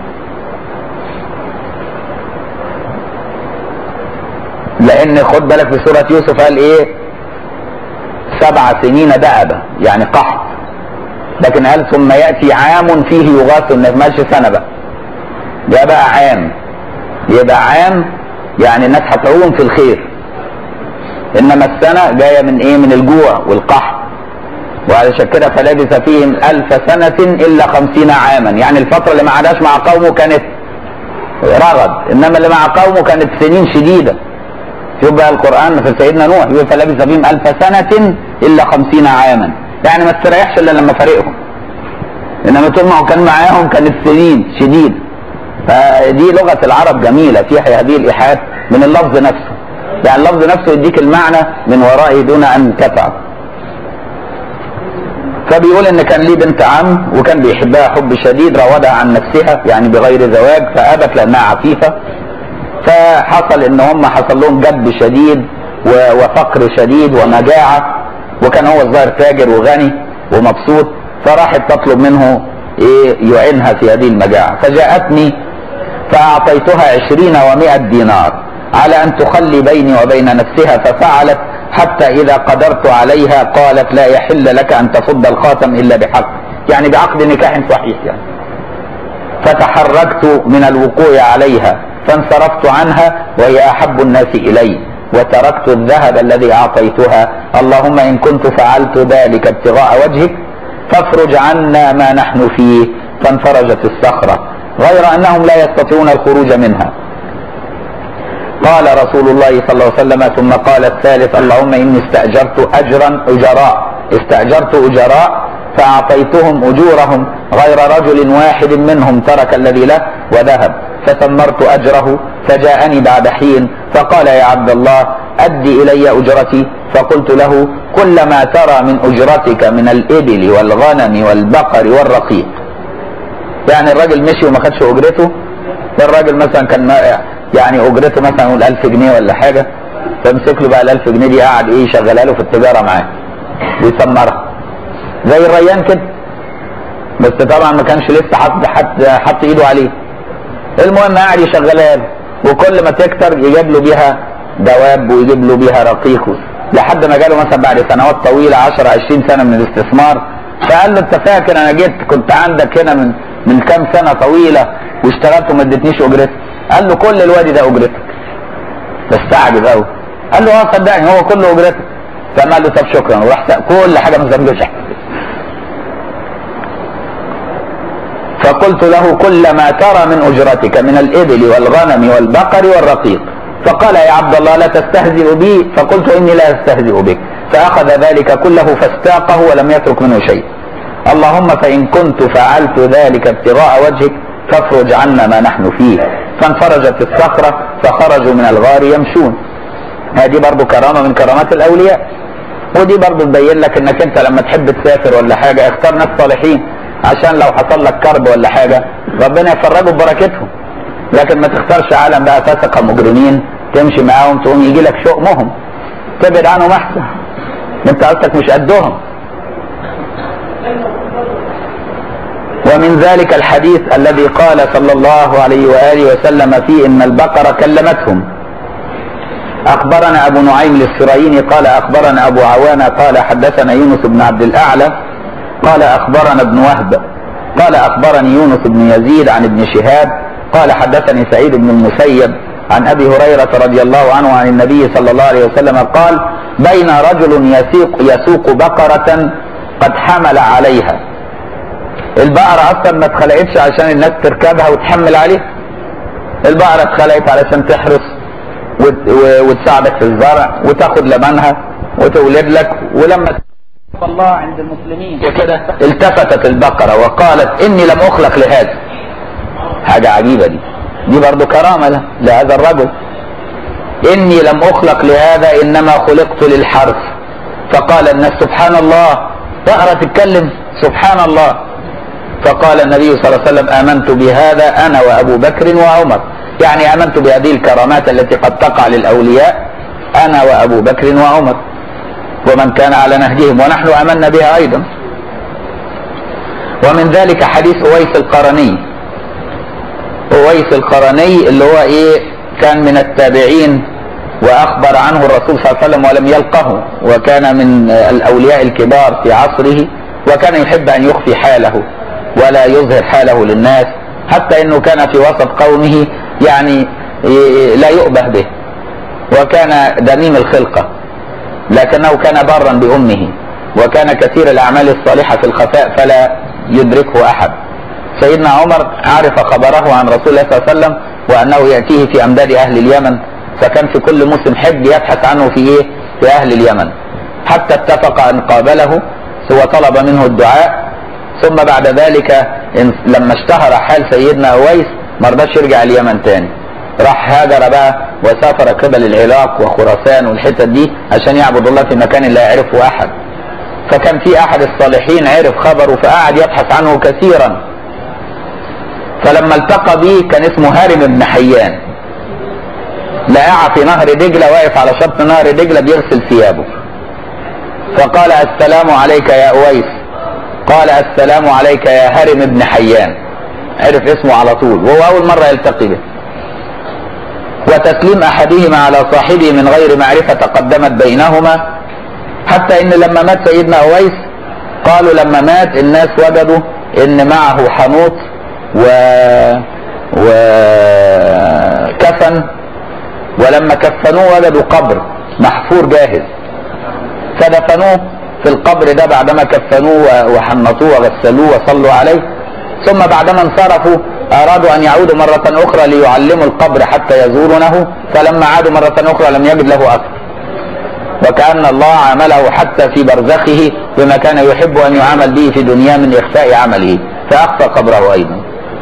لأن خد بالك في سورة يوسف قال إيه؟ سبع سنين دأبة يعني قحط. لكن قال ثم يأتي عام فيه يغاث الناس، ماشي سنة بقى. ده بقى عام، يبقى عام يعني الناس هتعوم في الخير. انما السنة جاية من ايه؟ من الجوع والقحط. وعلشان كده فلبث فيهم ألف سنة إلا خمسين عاما، يعني الفترة اللي ما عاداش مع قومه كانت رغد، انما اللي مع قومه كانت سنين شديدة. شوف بقى القرآن في سيدنا نوح يقول فلبث فيهم ألف سنة إلا خمسين عاما، يعني ما استريحش إلا لما فارقهم. إنما طول ما هو كان معاهم كانت سنين شديد. فدي لغة العرب جميلة فيها هذه الإيحاءات من اللفظ نفسه. يعني اللفظ نفسه يديك المعنى من ورائه دون ان تفعل. فبيقول ان كان ليه بنت عم وكان بيحبها حب شديد، راودها عن نفسها يعني بغير زواج فابت لانها عفيفه. فحصل ان هم حصل لهم جد شديد وفقر شديد ومجاعه، وكان هو الظاهر تاجر وغني ومبسوط، فراحت تطلب منه ايه يعينها في هذه المجاعه. فجاءتني فاعطيتها عشرين ومائة دينار على ان تخلي بيني وبين نفسها، ففعلت حتى اذا قدرت عليها قالت لا يحل لك ان تفض الخاتم الا بحق، يعني بعقد نكاح صحيح يعني. فتحركت من الوقوع عليها فانصرفت عنها وهي احب الناس الي، وتركت الذهب الذي اعطيتها. اللهم ان كنت فعلت ذلك ابتغاء وجهك فافرج عنا ما نحن فيه. فانفرجت الصخرة غير انهم لا يستطيعون الخروج منها. قال رسول الله صلى الله عليه وسلم ثم قال الثالث اللهم اني استأجرت اجرا اجراء استأجرت اجراء فاعطيتهم اجورهم غير رجل واحد منهم ترك الذي له وذهب، فثمرت اجره. فجاءني بعد حين فقال يا عبد الله ادي الي اجرتي. فقلت له كل ما ترى من اجرتك من الابل والغنم والبقر والرقيق. يعني الراجل مشي وما خدش اجرته، الراجل مثلا كان يعني اجرته مثلا نقول ألف جنيه ولا حاجه، فامسك له بقى ال ألف جنيه دي قاعد ايه يشغلها له في التجاره معاه ويسمرها زي الريان كده، بس طبعا ما كانش لسه حط حط حط ايده عليه. المهم قاعد يشغلها له، وكل ما تكتر يجيب له بيها دواب ويجيب له بيها رقيق، لحد ما جاله مثلا بعد سنوات طويله عشرة عشرين سنه من الاستثمار. فقال له انت فاكر انا جيت كنت عندك هنا من من كام سنه طويله واشتغلت وما اديتنيش اجرتك؟ قال له كل الوادي ده اجرتك. فاستعجب قوي، قال له اه صدقني هو كله اجرتك. فقال له طب شكرا، وراح كل حاجه ما ذنبش. فقلت له كل ما ترى من اجرتك من الابل والغنم والبقر والرقيق. فقال يا عبد الله لا تستهزئ بي. فقلت اني لا استهزئ بك. فاخذ ذلك كله فاستاقه ولم يترك منه شيء. اللهم فان كنت فعلت ذلك ابتغاء وجهك فافرج عنا ما نحن فيه. فانفرجت الصخره فخرجوا من الغار يمشون. هذه برضو كرامه من كرامات الاولياء، ودي برضو تبين لك انك انت لما تحب تسافر ولا حاجه اختار ناس صالحين، عشان لو حصل لك كرب ولا حاجه ربنا يفرجوا ببركتهم. لكن ما تختارش عالم بقى فسقه مجرمين تمشي معاهم تقوم يجي لك شؤمهم، تبعد عنهم احسن، انت اصلك مش قدهم. ومن ذلك الحديث الذي قال صلى الله عليه واله وسلم فيه ان البقره كلمتهم. اخبرنا ابو نعيم الاسفرايني قال اخبرنا ابو عوانه قال حدثنا يونس بن عبد الاعلى قال اخبرنا ابن وهب قال اخبرني يونس بن يزيد عن ابن شهاب قال حدثني سعيد بن المسيب عن ابي هريره رضي الله عنه عن النبي صلى الله عليه وسلم قال بين رجل يسوق, يسوق بقره قد حمل عليها. البقره اصلا ما اتخلقتش عشان الناس تركبها وتحمل عليها، البقره اتخلقت علشان تحرس وتساعدك في الزرع وتاخد لبنها وتولد لك. ولما الله عند المسلمين وكده التفتت البقرة وقالت اني لم اخلق لهذا. حاجة عجيبة دي، دي برضو كرامة لهذا الرجل. اني لم اخلق لهذا انما خلقت للحرث. فقال الناس سبحان الله، بقرة تتكلم سبحان الله. فقال النبي صلى الله عليه وسلم امنت بهذا انا وابو بكر وعمر، يعني امنت بهذه الكرامات التي قد تقع للاولياء انا وابو بكر وعمر ومن كان على نهجهم، ونحن امنا بها ايضا. ومن ذلك حديث اويس القرني. اويس القرني اللي هو ايه كان من التابعين واخبر عنه الرسول صلى الله عليه وسلم ولم يلقه، وكان من الاولياء الكبار في عصره، وكان يحب ان يخفي حاله ولا يظهر حاله للناس، حتى انه كان في وسط قومه يعني لا يؤبه به، وكان دميم الخلقه، لكنه كان برا بامه، وكان كثير الاعمال الصالحه في الخفاء فلا يدركه احد. سيدنا عمر عرف خبره عن رسول الله صلى الله عليه وسلم وانه ياتيه في امداد اهل اليمن، فكان في كل موسم حج يبحث عنه في ايه في اهل اليمن، حتى اتفق ان قابله وطلب منه الدعاء. ثم بعد ذلك لما اشتهر حال سيدنا اويس ما رضاش يرجع اليمن تاني، راح هاجر بقى وسافر قبل العراق وخراسان والحتت دي عشان يعبد الله في مكان لا يعرفه احد. فكان في احد الصالحين عرف خبره فقعد يبحث عنه كثيرا، فلما التقى به كان اسمه هارم بن حيان، لقاه في نهر دجله واقف على شط نهر دجله بيغسل ثيابه، فقال السلام عليك يا اويس، قال السلام عليك يا هارم بن حيان، عرف اسمه على طول وهو اول مره يلتقي به. وتسليم احدهما على صاحبه من غير معرفه تقدمت بينهما، حتى ان لما مات سيدنا اويس قالوا لما مات الناس وجدوا ان معه حنوط و وكفن، ولما كفنوه وجدوا قبر محفور جاهز فدفنوه في القبر ده بعدما كفنوه وحنطوه وغسلوه وصلوا عليه. ثم بعدما انصرفوا ارادوا ان يعودوا مرة اخرى ليعلموا القبر حتى يزورونه، فلما عادوا مرة اخرى لم يجد له اثر، وكأن الله عامله حتى في برزخه بما كان يحب ان يعامل به في دنياه من اخفاء عمله، فاخفى قبره ايضا.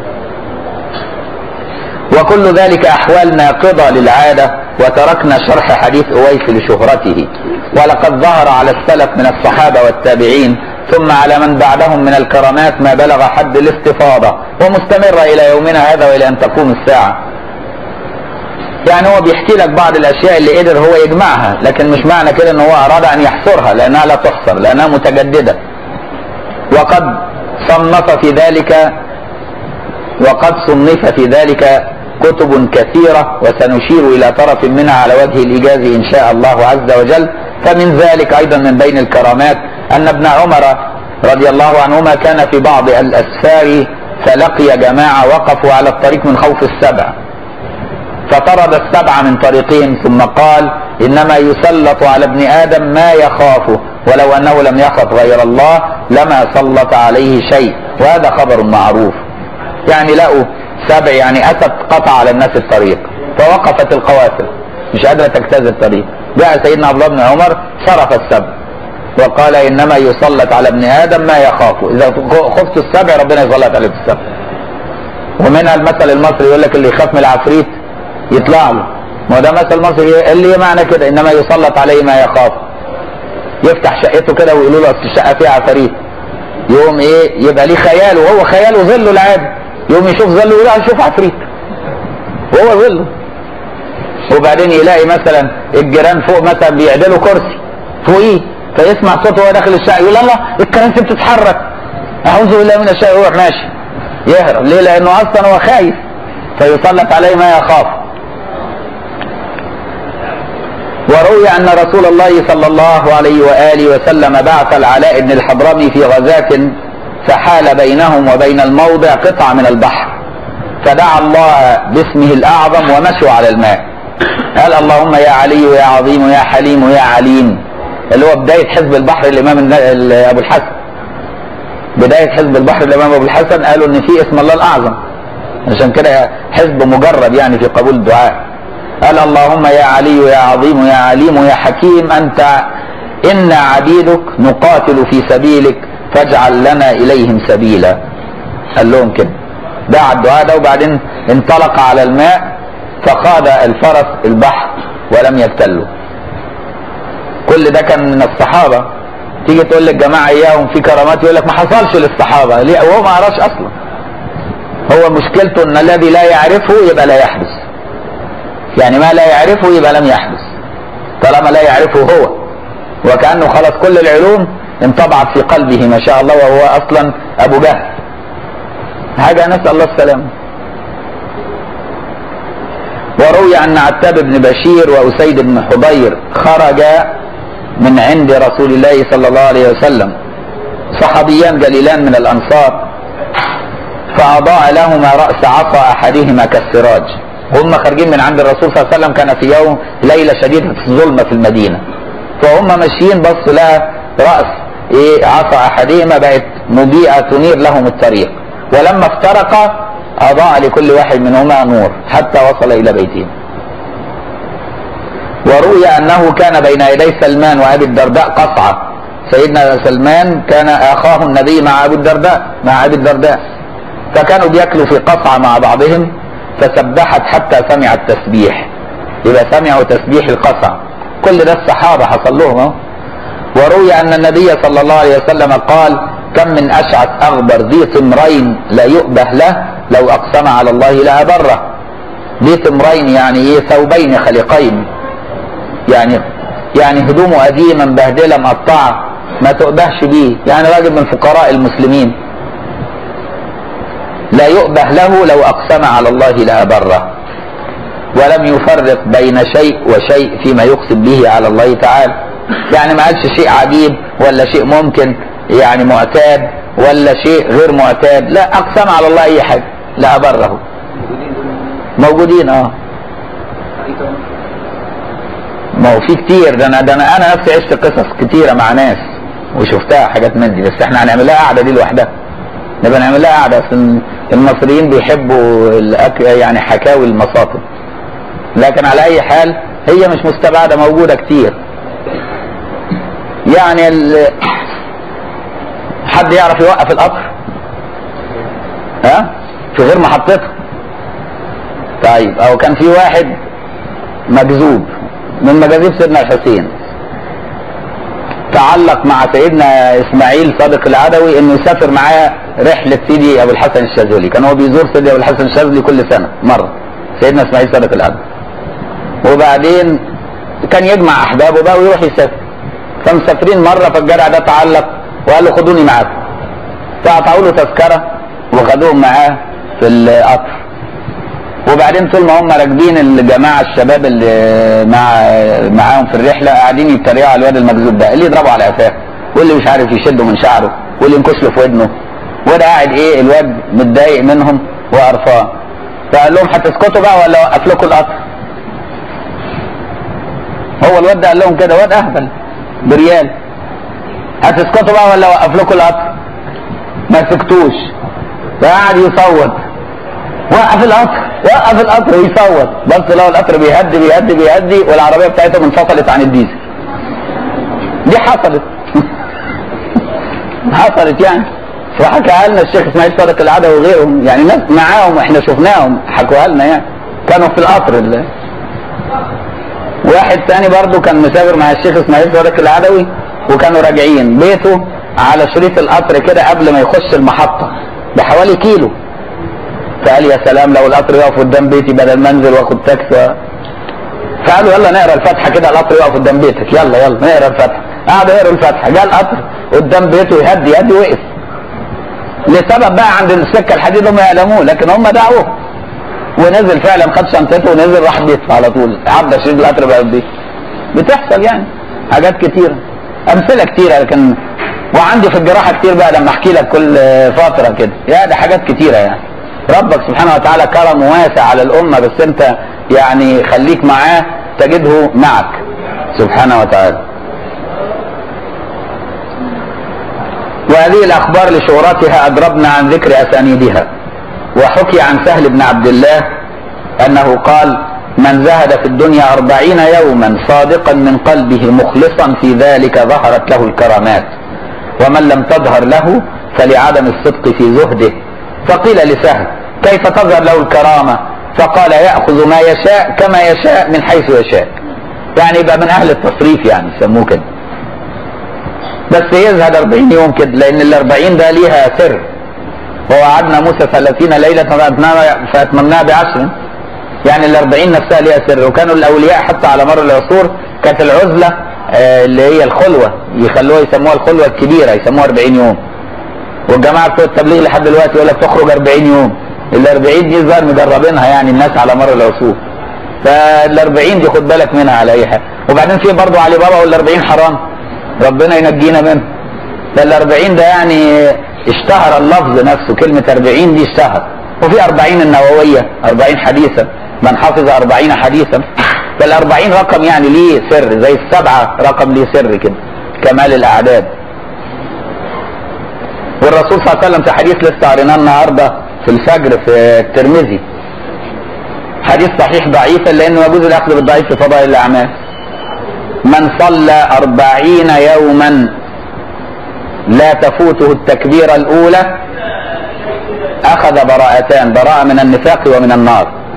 وكل ذلك احوال ناقضة للعادة، وتركنا شرح حديث اويس لشهرته، ولقد ظهر على السلف من الصحابة والتابعين ثم على من بعدهم من الكرامات ما بلغ حد الاستفاضة ومستمرة الى يومنا هذا والى ان تقوم الساعة. يعني هو بيحكي لك بعض الاشياء اللي قدر هو يجمعها، لكن مش معنى كده ان هو اراد ان يحصرها لانها لا تحصر لانها متجددة. وقد صنف في ذلك وقد صنف في ذلك كتب كثيرة، وسنشير الى طرف منها على وجه الايجاز ان شاء الله عز وجل. فمن ذلك ايضا من بين الكرامات ان ابن عمر رضي الله عنهما كان في بعض الاسفار فلقي جماعة وقفوا على الطريق من خوف السبع، فطرد السبع من طريقهم ثم قال انما يسلط على ابن ادم ما يخافه، ولو انه لم يخف غير الله لما سلط عليه شيء. وهذا خبر معروف. يعني لقوا سبع يعني اسد قطع على الناس الطريق فوقفت القوافل مش قادرة تجتاز الطريق، جاء سيدنا عبد الله بن عمر صرف السبع وقال انما يسلط على ابن ادم ما يخافه، اذا خفت السبع ربنا يسلط عليك السبع. ومنها المثل المصري يقول لك اللي يخاف من العفريت يطلع له، ما ده مثل مصري اللي معنى كده انما يسلط عليه ما يخاف. يفتح شقته كده ويقولوا له اصل الشقه فيها عفاريت، يقوم ايه يبقى ليه خيال، وهو خياله ظله العادي، يقوم يشوف ظله يقول هنشوف عفريت وهو ظله. وبعدين يلاقي مثلا الجيران فوق مثلا بيعدلوا كرسي فوقيه فيسمع صوته وهو داخل الشقه يقول الله الكراسي بتتحرك، اعوذ بالله من الشيطان، يروح ماشي يهرب. ليه؟ لانه اصلا هو خايف فيسلط عليه ما يخاف. وروي ان رسول الله صلى الله عليه واله وسلم بعث العلاء بن الحضرمي في غزاة فحال بينهم وبين الموضع قطعة من البحر، فدعا الله باسمه الاعظم ومشوا على الماء، قال اللهم يا علي يا عظيم يا حليم يا عليم، اللي هو بداية حزب البحر الامام ابو الحسن. بداية حزب البحر الامام ابو الحسن قالوا ان في اسم الله الاعظم، عشان كده حزب مجرد يعني في قبول الدعاء. قال اللهم يا علي يا عظيم يا عليم يا حكيم انت انا عبيدك نقاتل في سبيلك فاجعل لنا اليهم سبيلا. قال لهم كده، دعا الدعاء ده وبعدين انطلق على الماء فقاد الفرس البحر ولم يبتله. كل ده كان من الصحابة. تيجي تقول للجماعة اياهم في كرامات يقول لك ما حصلش للصحابة، ليه؟ وهو ما عرفش اصلا. هو مشكلته ان الذي لا يعرفه يبقى لا يحدث، يعني ما لا يعرفه يبقى لم يحدث طالما لا يعرفه هو، وكأنه خلاص كل العلوم انطبعت في قلبه ما شاء الله، وهو اصلا ابو جهل. حاجة نسأل الله السلامة. وروي ان عتاب بن بشير واسيد بن حضير خرجا من عند رسول الله صلى الله عليه وسلم، صحابيان جليلان من الانصار، فاضاء لهما رأس عصا احدهما كالسراج. هم خارجين من عند الرسول صلى الله عليه وسلم، كان في يوم ليلة شديدة الظلمة في المدينة، فهم ماشيين بصوا لها رأس ايه عصا احدهما بقت مضيئة تنير لهم الطريق، ولما افترقا اضاء لكل واحد منهما نور حتى وصل الى بيتهم. وروي انه كان بين يدي سلمان وابي الدرداء قصعة. سيدنا سلمان كان اخاه النبي مع ابي الدرداء مع ابي الدرداء، فكانوا بياكلوا في قصعة مع بعضهم، فسبحت حتى سمع التسبيح، يبقى سمعوا تسبيح القصع. كل ده الصحابة حصل لهم اهو. وروي أن النبي صلى الله عليه وسلم قال: كم من أشعث أغبر ذي تمرين لا يؤبه له لو أقسم على الله لأبره. ذي تمرين يعني إيه؟ ثوبين خلقين، يعني يعني هدومه قديمة مبهدلة مقطعة ما تؤبهش بيه، يعني راجل من فقراء المسلمين لا يؤبه له لو أقسم على الله لأبره، ولم يفرق بين شيء وشيء فيما يقسم به على الله تعالى. يعني ما قالش شيء عجيب ولا شيء ممكن يعني معتاد ولا شيء غير معتاد، لا، أقسم على الله أي حاجة لأبره. موجودين اه ما هو في كتير، ده انا ده انا انا نفسي عشت قصص كتيره مع ناس وشفتها حاجات من دي، بس احنا هنعمل لها قعده دي لوحدها، نبقى نعمل لها قعده. اصل المصريين بيحبوا الأك... يعني حكاوي المصاطب، لكن على اي حال هي مش مستبعده، موجوده كتير. يعني ال... حد يعرف يوقف القطر؟ ها؟ في غير محطته. طيب، او كان في واحد مجذوب من مجاذيب سيدنا الحسين، تعلق مع سيدنا اسماعيل صادق العدوي انه يسافر معاه رحله سيدي ابو الحسن الشاذلي. كان هو بيزور سيدي ابو الحسن الشاذلي كل سنه مره، سيدنا اسماعيل صادق العدوي. وبعدين كان يجمع احبابه بقى ويروح يسافر، فمسافرين مره، فالجدع ده تعلق وقال له خدوني معاكم، فقطعوا له تذكره وخدوهم معاه في القطر. وبعدين طول ما هم راكبين الجماعه الشباب اللي مع معاهم في الرحله قاعدين يتريقوا على الواد المجذوب ده، اللي يضربه على قفاه واللي مش عارف يشده من شعره واللي ينكش له في ودنه، وده قاعد ايه الواد متضايق منهم وقرفان. فقال لهم هتسكتوا بقى ولا اوقف لكم القطر؟ هو الواد ده قال لهم كده، واد اهبل بريال، هتسكتوا بقى ولا اوقف لكم القطر؟ ما سكتوش، فقعد يصوت وقف القطر وقف القطر ويصوت، بس لو القطر بيهدي بيهدي بيهدي والعربيه بتاعتهم انفصلت عن الديزل. دي حصلت حصلت يعني. فحكاها لنا الشيخ اسماعيل صادق العدوي وغيرهم، يعني ناس معاهم احنا شفناهم حكوها لنا، يعني كانوا في القطر. اللي. واحد ثاني برضه كان مسافر مع الشيخ اسماعيل صادق العدوي، وكانوا راجعين بيته على شريط القطر كده قبل ما يخش المحطه بحوالي كيلو. فقال يا سلام لو القطر يقف قدام بيتي بدل ما انزل واخد تاكسي. فقالوا يلا نقرا الفاتحه كده، القطر يقف قدام بيتك، يلا يلا نقرا الفاتحه. قعدوا يقروا الفاتحه، جاء القطر قدام بيته يهدي يهدي وقف. لسبب بقى عند السكه الحديد هم يعلموه، لكن هم دعوه. ونزل فعلا، خد شنطته ونزل راح بيته على طول، عدى شريط القطر بقى بيه. بتحصل يعني حاجات كتيره، امثله كتيره. لكن وعندي في الجراحه كتير بقى لما احكي لك كل فتره كده، يا ده حاجات كتيره يعني. ربك سبحانه وتعالى كرم واسع على الامه، بس انت يعني خليك معاه تجده معك سبحانه وتعالى. وهذه الاخبار لشهرتها اضربنا عن ذكر اسانيدها. وحكي عن سهل بن عبد الله انه قال: من زهد في الدنيا أربعين يوما صادقا من قلبه مخلصا في ذلك ظهرت له الكرامات، ومن لم تظهر له فلعدم الصدق في زهده. فقيل لسهل: كيف تظهر له الكرامة؟ فقال: يأخذ ما يشاء كما يشاء من حيث يشاء. يعني يبقى من أهل التصريف، يعني يسموه كده. بس يزهد أربعين يوم كده، لأن الأربعين ده ليها سر. ووعدنا موسى ثلاثين ليلة فأتممناها بعشر. يعني الأربعين نفسها ليها سر. وكانوا الأولياء حتى على مر العصور كانت العزلة آه اللي هي الخلوة يخلوها يسموها الخلوة الكبيرة، يسموها أربعين يوم. والجماعه بتوع التبليغ لحد دلوقتي يقول لك تخرج أربعين يوم. ال أربعين دي ظهر مجربينها يعني الناس على مر العصور. فال أربعين دي خد بالك منها على اي حاجه. وبعدين في برضه علي بابا وال أربعين حرام، ربنا ينجينا منه. فال أربعين ده يعني اشتهر اللفظ نفسه، كلمه أربعين دي اشتهر. وفي أربعين النوويه، أربعين حديثا، من حفظ أربعين حديثا. فال أربعين رقم يعني ليه سر، زي السبعه رقم ليه سر كده، كمال الاعداد. والرسول صلى الله عليه وسلم في حديث لسه قريناه النهارده في الفجر في الترمذي، حديث صحيح ضعيف لانه يجوز الاخذ بالضعيف في فضائل الاعمال. من صلى أربعين يوما لا تفوته التكبيرة الأولى أخذ براءتان، براءة من النفاق ومن النار.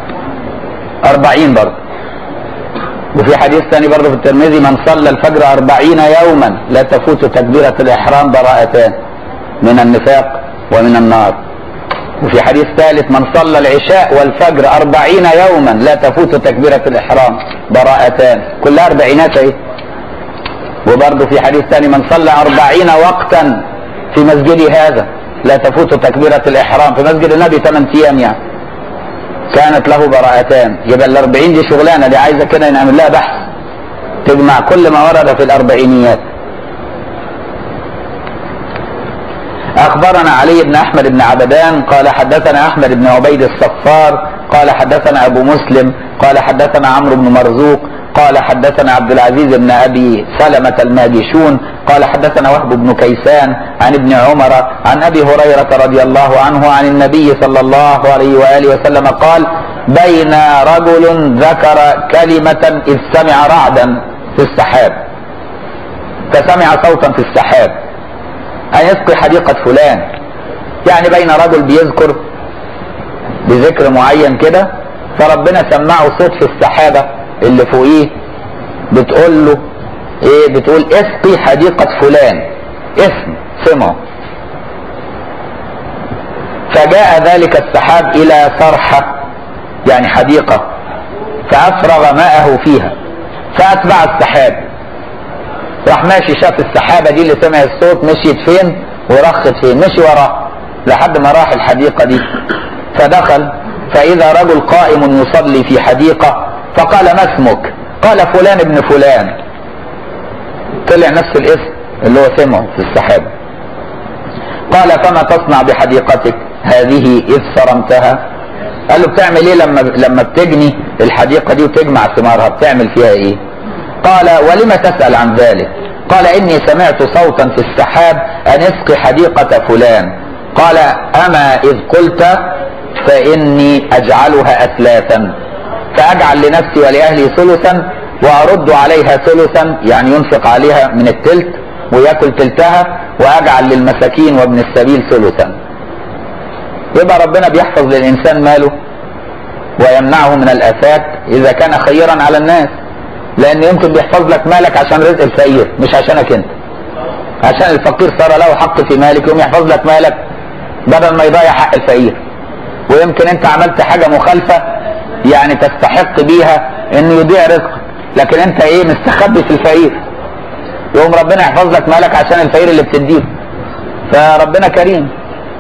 أربعين برضه. وفي حديث ثاني برضه في الترمذي من صلى الفجر أربعين يوما لا تفوت تكبيرة الإحرام براءتان من النفاق ومن النار. وفي حديث ثالث من صلى العشاء والفجر أربعين يوما لا تفوت تكبيرة الإحرام براءتان، كلها أربعينات اهي. وبرضه في حديث ثاني من صلى أربعين وقتا في مسجدي هذا لا تفوت تكبيرة الإحرام، في مسجد النبي ثمان أيام يعني كانت له براءتان. يبقى الأربعين دي شغلانة، دي عايزة كده نعمل لها بحث تجمع كل ما ورد في الأربعينيات. أخبرنا علي بن أحمد بن عبدان قال حدثنا أحمد بن عبيد الصفار قال حدثنا أبو مسلم قال حدثنا عمرو بن مرزوق قال حدثنا عبد العزيز بن أبي سلمة الماجشون قال حدثنا وهب بن كيسان عن ابن عمر عن أبي هريرة رضي الله عنه عن النبي صلى الله عليه وآله وسلم قال بين رجل ذكر كلمة إذ سمع رعدا في السحاب، فسمع صوتا في السحاب أن يسقي حديقة فلان، يعني بين رجل بيذكر بذكر معين كده فربنا سمعه صوت في السحابة اللي فوقيه بتقول له ايه، بتقول اسقي حديقة فلان، اسم سمعه. فجاء ذلك السحاب الى صرحة يعني حديقة فافرغ ماءه فيها فاتبع السحاب، راح ماشي شاف السحابة دي اللي سمع الصوت مشيت فين ورخت فين، مشي وراه لحد ما راح الحديقة دي فدخل فاذا رجل قائم يصلي في حديقة فقال ما اسمك؟ قال فلان ابن فلان، طلع نفس الاسم اللي هو سمعه في السحابة. قال فما تصنع بحديقتك هذه إذ صرمتها؟ قال له بتعمل ايه لما لما بتجني الحديقة دي وتجمع ثمارها، بتعمل فيها ايه؟ قال ولم تسأل عن ذلك؟ قال اني سمعت صوتا في السحاب ان اسقي حديقة فلان. قال اما اذ قلت فاني اجعلها اثلاثا، فاجعل لنفسي ولاهلي ثلثا وارد عليها ثلثا، يعني ينفق عليها من التلت وياكل تلتها، واجعل للمساكين وابن السبيل ثلثا. يبقى ربنا بيحفظ للانسان ماله ويمنعه من الافات اذا كان خيرا على الناس، لان يمكن بيحفظ لك مالك عشان رزق الفقير مش عشانك انت. عشان الفقير صار له حق في مالك يقوم يحفظ لك مالك بدل ما يضيع حق الفقير. ويمكن انت عملت حاجة مخالفة يعني تستحق بيها انه يضيع رزقك، لكن انت ايه مستخبي في الفقير، يقوم ربنا يحفظ لك مالك عشان الفقير اللي بتديه. فربنا كريم.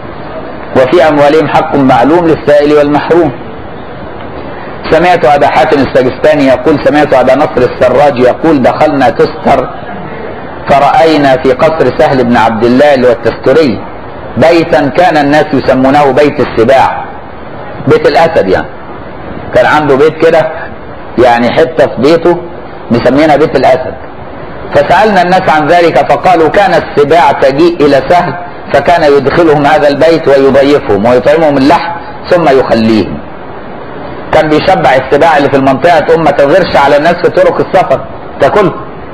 وفي اموالهم حق معلوم للسائل والمحروم. سمعت ابا حاتم السجستاني يقول سمعت ابا نصر السراج يقول دخلنا تستر فرأينا في قصر سهل بن عبد الله اللي هو التستري بيتا كان الناس يسمونه بيت السباع، بيت الاسد يعني. كان عنده بيت كده يعني حته في بيته مسمينها بيت الاسد. فسألنا الناس عن ذلك فقالوا كان السباع تجيء الى سهل فكان يدخلهم هذا البيت ويضيفهم ويطعمهم اللحم ثم يخليهم. كان بيشبع السباع اللي في المنطقه تقوم ما تغيرش على الناس في طرق السفر تاكله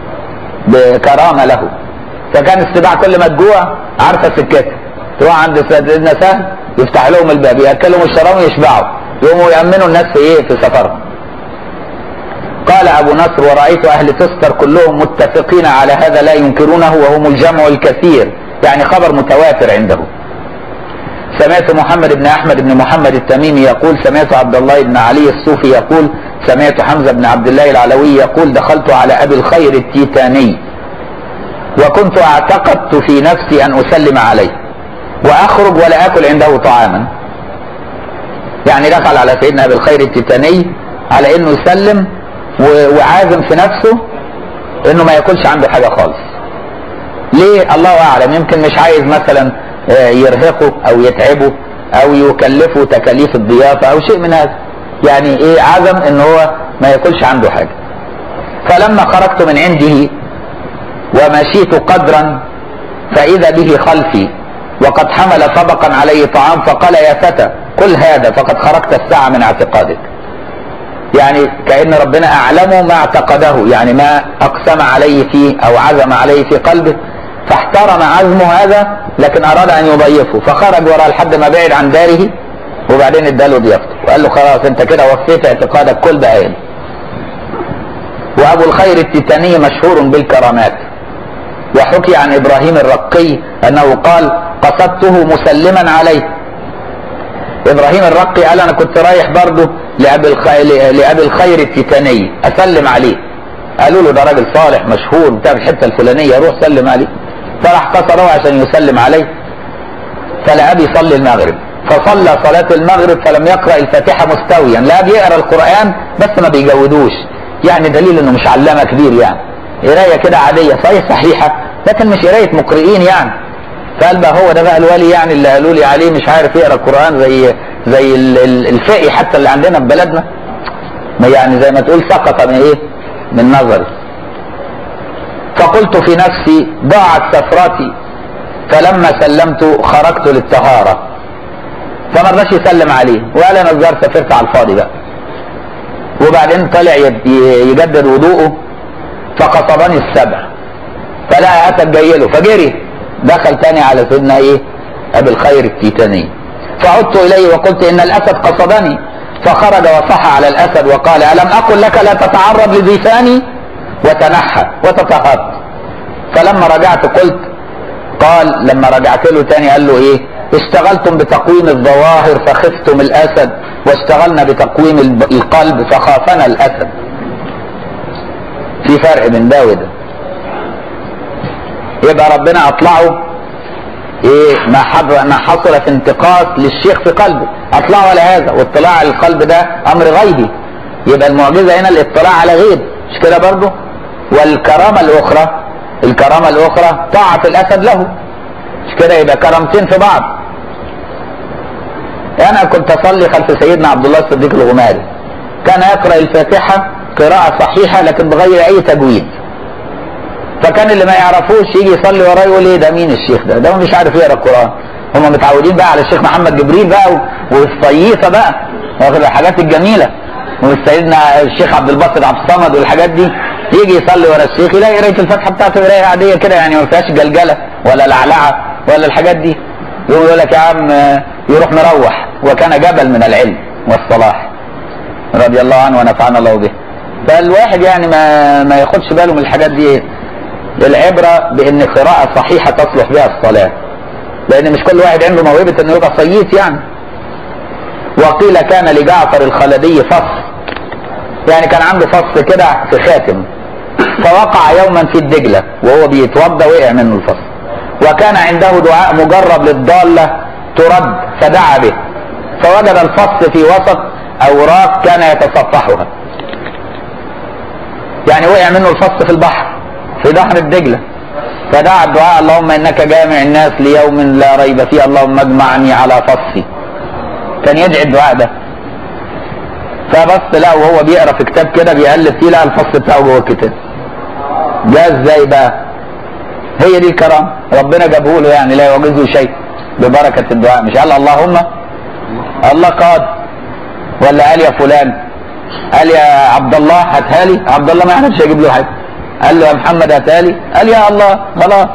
بكرامه له. فكان السباع كل ما تجوع عارفه سكتها تروح عند سيدنا سهل يفتح لهم الباب ياكلهم الشراب ويشبعوا يقوموا يأمنوا الناس في ايه في سفرهم. قال ابو نصر ورأيت اهل تستر كلهم متفقين على هذا لا ينكرونه وهم الجمع الكثير، يعني خبر متواتر عنده. سمعت محمد بن احمد بن محمد التميمي يقول سمعت عبد الله بن علي الصوفي يقول سمعت حمزة بن عبد الله العلوي يقول دخلت على ابي الخير التيتاني وكنت اعتقدت في نفسي ان اسلم عليه واخرج ولا اكل عنده طعاما. يعني دخل على سيدنا ابي الخير التيتاني على انه يسلم وعازم في نفسه انه ما ياكلش عنده حاجه خالص. ليه؟ الله اعلم، يمكن مش عايز مثلا يرهقه او يتعبه او يكلفه تكاليف الضيافه او شيء من هذا، يعني ايه عزم ان هو ما ياكلش عنده حاجه. فلما خرجت من عنده ومشيت قدرا فاذا به خلفي وقد حمل طبقا عليه طعام فقال يا فتى كل هذا فقد خرجت الساعه من اعتقادك. يعني كأن ربنا اعلمه ما اعتقده، يعني ما اقسم عليه فيه او عزم عليه في قلبه، فاحترم عزمه هذا لكن اراد ان يضيفه فخرج وراء لحد ما بعد عن داره وبعدين اداله ضيافته. وقال له خلاص انت كده وفيت اعتقادك كل بهائم. وابو الخير التيتاني مشهور بالكرامات، وحكي عن ابراهيم الرقي انه قال قصدته مسلما عليه. ابراهيم الرقي قال انا كنت رايح برضه لابي الخير لابي الخير التيتاني اسلم عليه، قالوا له ده راجل صالح مشهور بتاع الحته الفلانيه، روح سلم عليه. فراح قصره عشان يسلم عليه، فلقاه بيصلي المغرب، فصلى صلاه المغرب فلم يقرا الفاتحه مستويا، لا بيقرا القران بس ما بيجودوش، يعني دليل انه مش علامه كبير، يعني قرايه كده عاديه صحيح صحيحه لكن مش قرايه مقرئين يعني. فقال بقى هو ده بقى الولي يعني اللي قالوا لي عليه مش عارف يقرا القران زي زي الفقي حتى اللي عندنا في بلدنا، يعني زي ما تقول سقط من ايه؟ من نظري. فقلت في نفسي ضاعت سفرتي، فلما سلمت خرجت للطهاره، فما رضاش يسلم عليه وقال انا الظاهر سافرت على الفاضي بقى. وبعدين طلع يجدد وضوءه فقصدني السبع، فلقى اسد جاي له فجري، دخل تاني على سيدنا ايه؟ ابي الخير التيتاني. فعدت اليه وقلت ان الاسد قصدني، فخرج وصح على الاسد وقال الم اقل لك لا تتعرض لضيفاني؟ وتنحى وتطهرت. فلما رجعت قلت قال لما رجعت له تاني قال له ايه؟ اشتغلتم بتقويم الظواهر فخفتم الاسد، واشتغلنا بتقويم القلب فخافنا الاسد. في فرق بين ده وده. يبقى ربنا اطلعه ايه ما حضر ما حصل في انتقاص للشيخ في قلبه، اطلعه على هذا، واطلاع على القلب ده امر غيبي. يبقى المعجزه هنا الاطلاع على غيب، مش كده برضه؟ والكرامه الاخرى الكرامه الاخرى طاعه الاسد له، مش كده؟ يبقى كرامتين في بعض. انا كنت اصلي خلف سيدنا عبد الله الصديق الغماري، كان يقرا الفاتحه قراءه صحيحه لكن بغير اي تجويد، فكان اللي ما يعرفوش يجي يصلي وراه يقول ايه ده مين الشيخ ده؟ ده مش عارف يقرا القران. هم متعودين بقى على الشيخ محمد جبريل بقى والصييفه بقى واخد الحاجات الجميله، وسيدنا الشيخ عبد الباسط عبد الصمد والحاجات دي، يجي يصلي ورا الشيخ يلاقي قرايه الفاتحه بتاعته قرايه عاديه كده، يعني ما فيهاش جلجله ولا لعلعه ولا الحاجات دي. يقوم يقول لك يا عم يروح مروح، وكان جبل من العلم والصلاح رضي الله عنه ونفعنا الله به. فالواحد يعني ما ما ياخدش باله من الحاجات دي. العبره بان قراءه صحيحه تصلح بها الصلاه، لان مش كل واحد عنده موهبه انه يبقى صييت يعني. وقيل كان لجعفر الخلدي فص، يعني كان عنده فص كده في خاتم، فوقع يوما في الدجله وهو بيتوضا وقع منه الفص، وكان عنده دعاء مجرب للضاله ترد فدعا به، فوجد الفص في وسط اوراق كان يتصفحها، يعني وقع منه الفص في البحر في بحر الدجله، فدعا الدعاء اللهم انك جامع الناس ليوم لا ريب فيه اللهم اجمعني على فصي. كان يدعي الدعاء ده، فبص لا وهو بيقرا في كتاب كده بيقلب فيه لقى الفص بتاعه جوه الكتاب. ده ازاي بقى؟ هي دي الكرامه، ربنا جابه له يعني لا يعجزه شيء ببركه الدعاء. مش قال اللهم الله قاد، ولا قال يا فلان، قال يا عبد الله هاتها لي، عبد الله ما يعرفش يجيب له حاجه، قال له يا محمد هاتها لي، قال يا الله خلاص.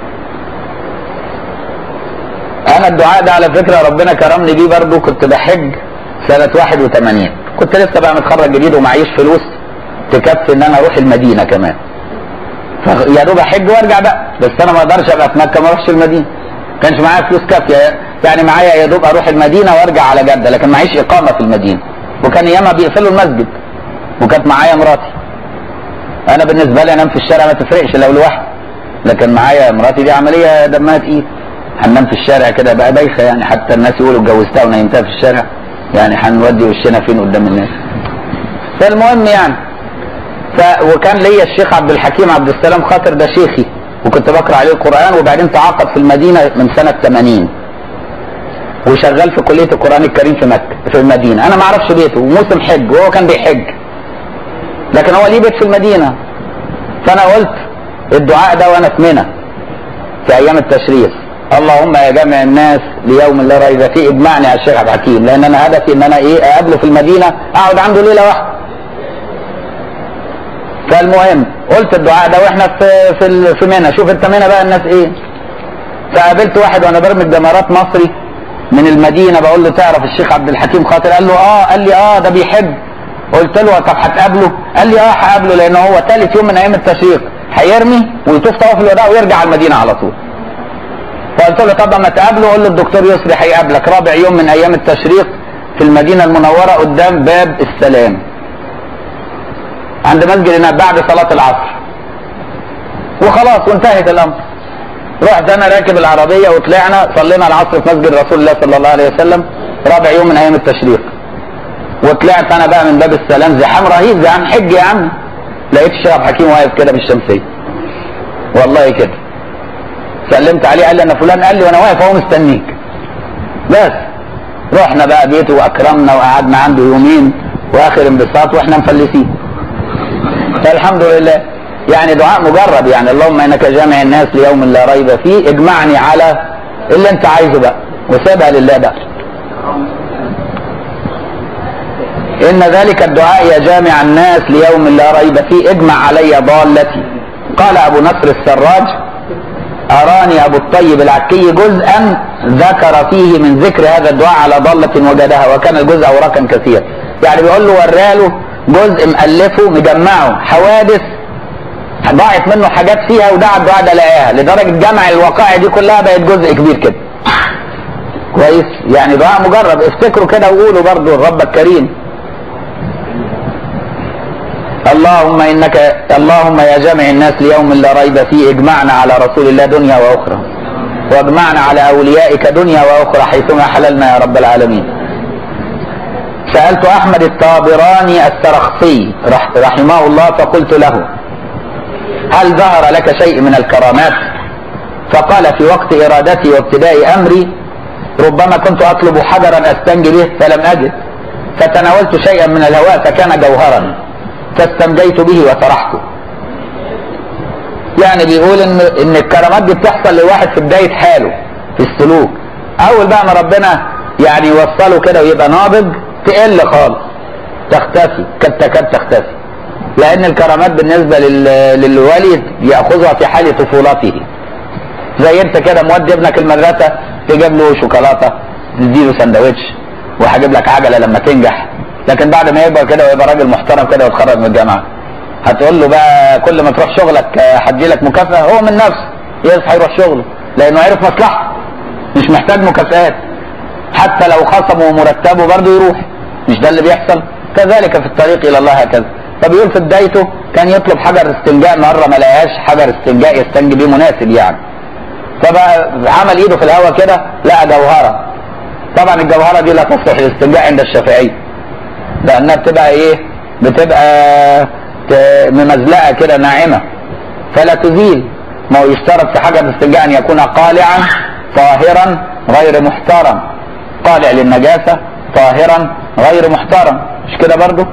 انا الدعاء ده على فكره ربنا كرمني بيه برضه، كنت بحج سنه واحد وثمانين، كنت لسه بقى متخرج جديد ومعيش فلوس تكفي ان انا اروح المدينه كمان، فيا دوب احج وارجع بقى، بس انا ما اقدرش ابقى في مكه ما اروحش المدينه، كانش معايا فلوس كافيه، يعني معايا يا دوب اروح المدينه وارجع على جده، لكن معيش اقامه في المدينه، وكان ايامها بيقفلوا المسجد، وكانت معايا مراتي. انا بالنسبه لي انام في الشارع ما تفرقش لو لوحدي، لكن معايا مراتي دي عمليه دمها تقيل، هننام في الشارع كده بقى بايخه يعني، حتى الناس يقولوا اتجوزتها ونيمتها في الشارع، يعني هنودي وشنا فين قدام الناس. فالمهم يعني ف... وكان ليا الشيخ عبد الحكيم عبد السلام خاطر ده شيخي، وكنت بقرا عليه القران، وبعدين تعاقد في المدينه من سنه ثمانين، وشغال في كليه القران الكريم في مكه في المدينه. انا ما اعرفش بيته، وموسم حج وهو كان بيحج، لكن هو ليه بيت في المدينه. فانا قلت الدعاء ده وانا في منى في ايام التشريف، اللهم يا جامع الناس ليوم لا ريب فيه اجمعني على الشيخ عبد الحكيم، لان انا هدفي ان انا ايه اقابله في المدينه اقعد عنده ليله واحده. فالمهم قلت الدعاء ده واحنا في في في منى، شوف انت منى بقى الناس ايه. فقابلت واحد وانا برمي الجمرات مصري من المدينه بقول له تعرف الشيخ عبد الحكيم خاطر؟ قال له اه. قال لي اه ده بيحب. قلت له طب هتقابله؟ قال لي اه هقابله، لان هو ثالث يوم من ايام التشريق هيرمي ويطوف طواف الوداع ويرجع على المدينه على طول. فقلت له طب اما تقابله قول له الدكتور يسري هيقابلك رابع يوم من ايام التشريق في المدينه المنوره قدام باب السلام عند مسجد النبي بعد صلاه العصر. وخلاص وانتهت الامر. رحت انا راكب العربيه وطلعنا صلينا العصر في مسجد رسول الله صلى الله عليه وسلم رابع يوم من ايام التشريق. وطلعت انا بقى من باب السلام زحام رهيب زحام حج يا عم. لقيت الشيخ عبد الحكيم واقف كده بالشمسيه. والله كده. سلمت عليه قال لي انا فلان، قال لي وانا واقف اهو مستنيك. بس رحنا بقى بيته واكرمنا وقعدنا عنده يومين واخر انبساط واحنا مفلسين. فالحمد لله يعني دعاء مجرب يعني اللهم انك جامع الناس ليوم لا ريب فيه اجمعني على اللي انت عايزه بقى وسيبها لله بقى. ان ذلك الدعاء يا جامع الناس ليوم لا ريب فيه اجمع علي ضالتي. قال ابو نصر السراج اراني ابو الطيب العكي جزءا ذكر فيه من ذكر هذا الدعاء على ضالة وجدها وكان الجزء اوراقا كثير. يعني بيقول له وراله جزء مؤلفه مجمعه حوادث ضاعت منه حاجات فيها ودعا الدعاء ده لقاها لدرجه جمع الوقائع دي كلها بقت جزء كبير كده. كويس يعني دعاء مجرب افتكروا كده وقولوا برضه الرب الكريم. اللهم انك اللهم يا جامع الناس ليوم لا ريب فيه اجمعنا على رسول الله دنيا واخرى واجمعنا على اوليائك دنيا واخرى حيثما حللنا يا رب العالمين. سألت احمد الطابراني السرخسي رحمه الله فقلت له هل ظهر لك شيء من الكرامات؟ فقال في وقت ارادتي وابتداء امري ربما كنت اطلب حجرا استنجي به فلم اجد فتناولت شيئا من الهواء فكان جوهرا فاستنجيت به وسرحته. يعني بيقول ان ان الكرامات دي بتحصل لواحد في بدايه حاله في السلوك. اول بقى ما ربنا يعني يوصله كده ويبقى ناضج تقل خالص تختفي كاد تكاد تختفي. لان الكرامات بالنسبه للولد ياخذها في حال طفولته. زي انت كده مودي ابنك المدرسه تجيب له شوكولاته تديله سندوتش وهجيب لك عجله لما تنجح. لكن بعد ما يكبر كده ويبقى راجل محترم كده ويتخرج من الجامعه هتقول له بقى كل ما تروح شغلك هدي لك مكافاه. هو من نفسه يصحى يروح شغله لانه عرف مصلحته مش محتاج مكافآت. حتى لو خصموا مرتبه برضه يروح. مش ده اللي بيحصل؟ كذلك في الطريق الى الله هكذا. فبيقول في بدايته كان يطلب حجر استنجاء مره ما لقاش حجر استنجاء يستنجي بيه مناسب يعني. فبقى عمل ايده في الهواء كده لقى جوهره. طبعا الجوهره دي لا تصلح للاستنجاء عند الشافعيه لانها بتبقى ايه؟ بتبقى ممزلقه كده ناعمه فلا تزيل. ما هو يشترط في حجر الاستنجاء ان يكون قالعا طاهرا غير محترم. قالع للنجاسه طاهرا غير محترم مش كده برضه؟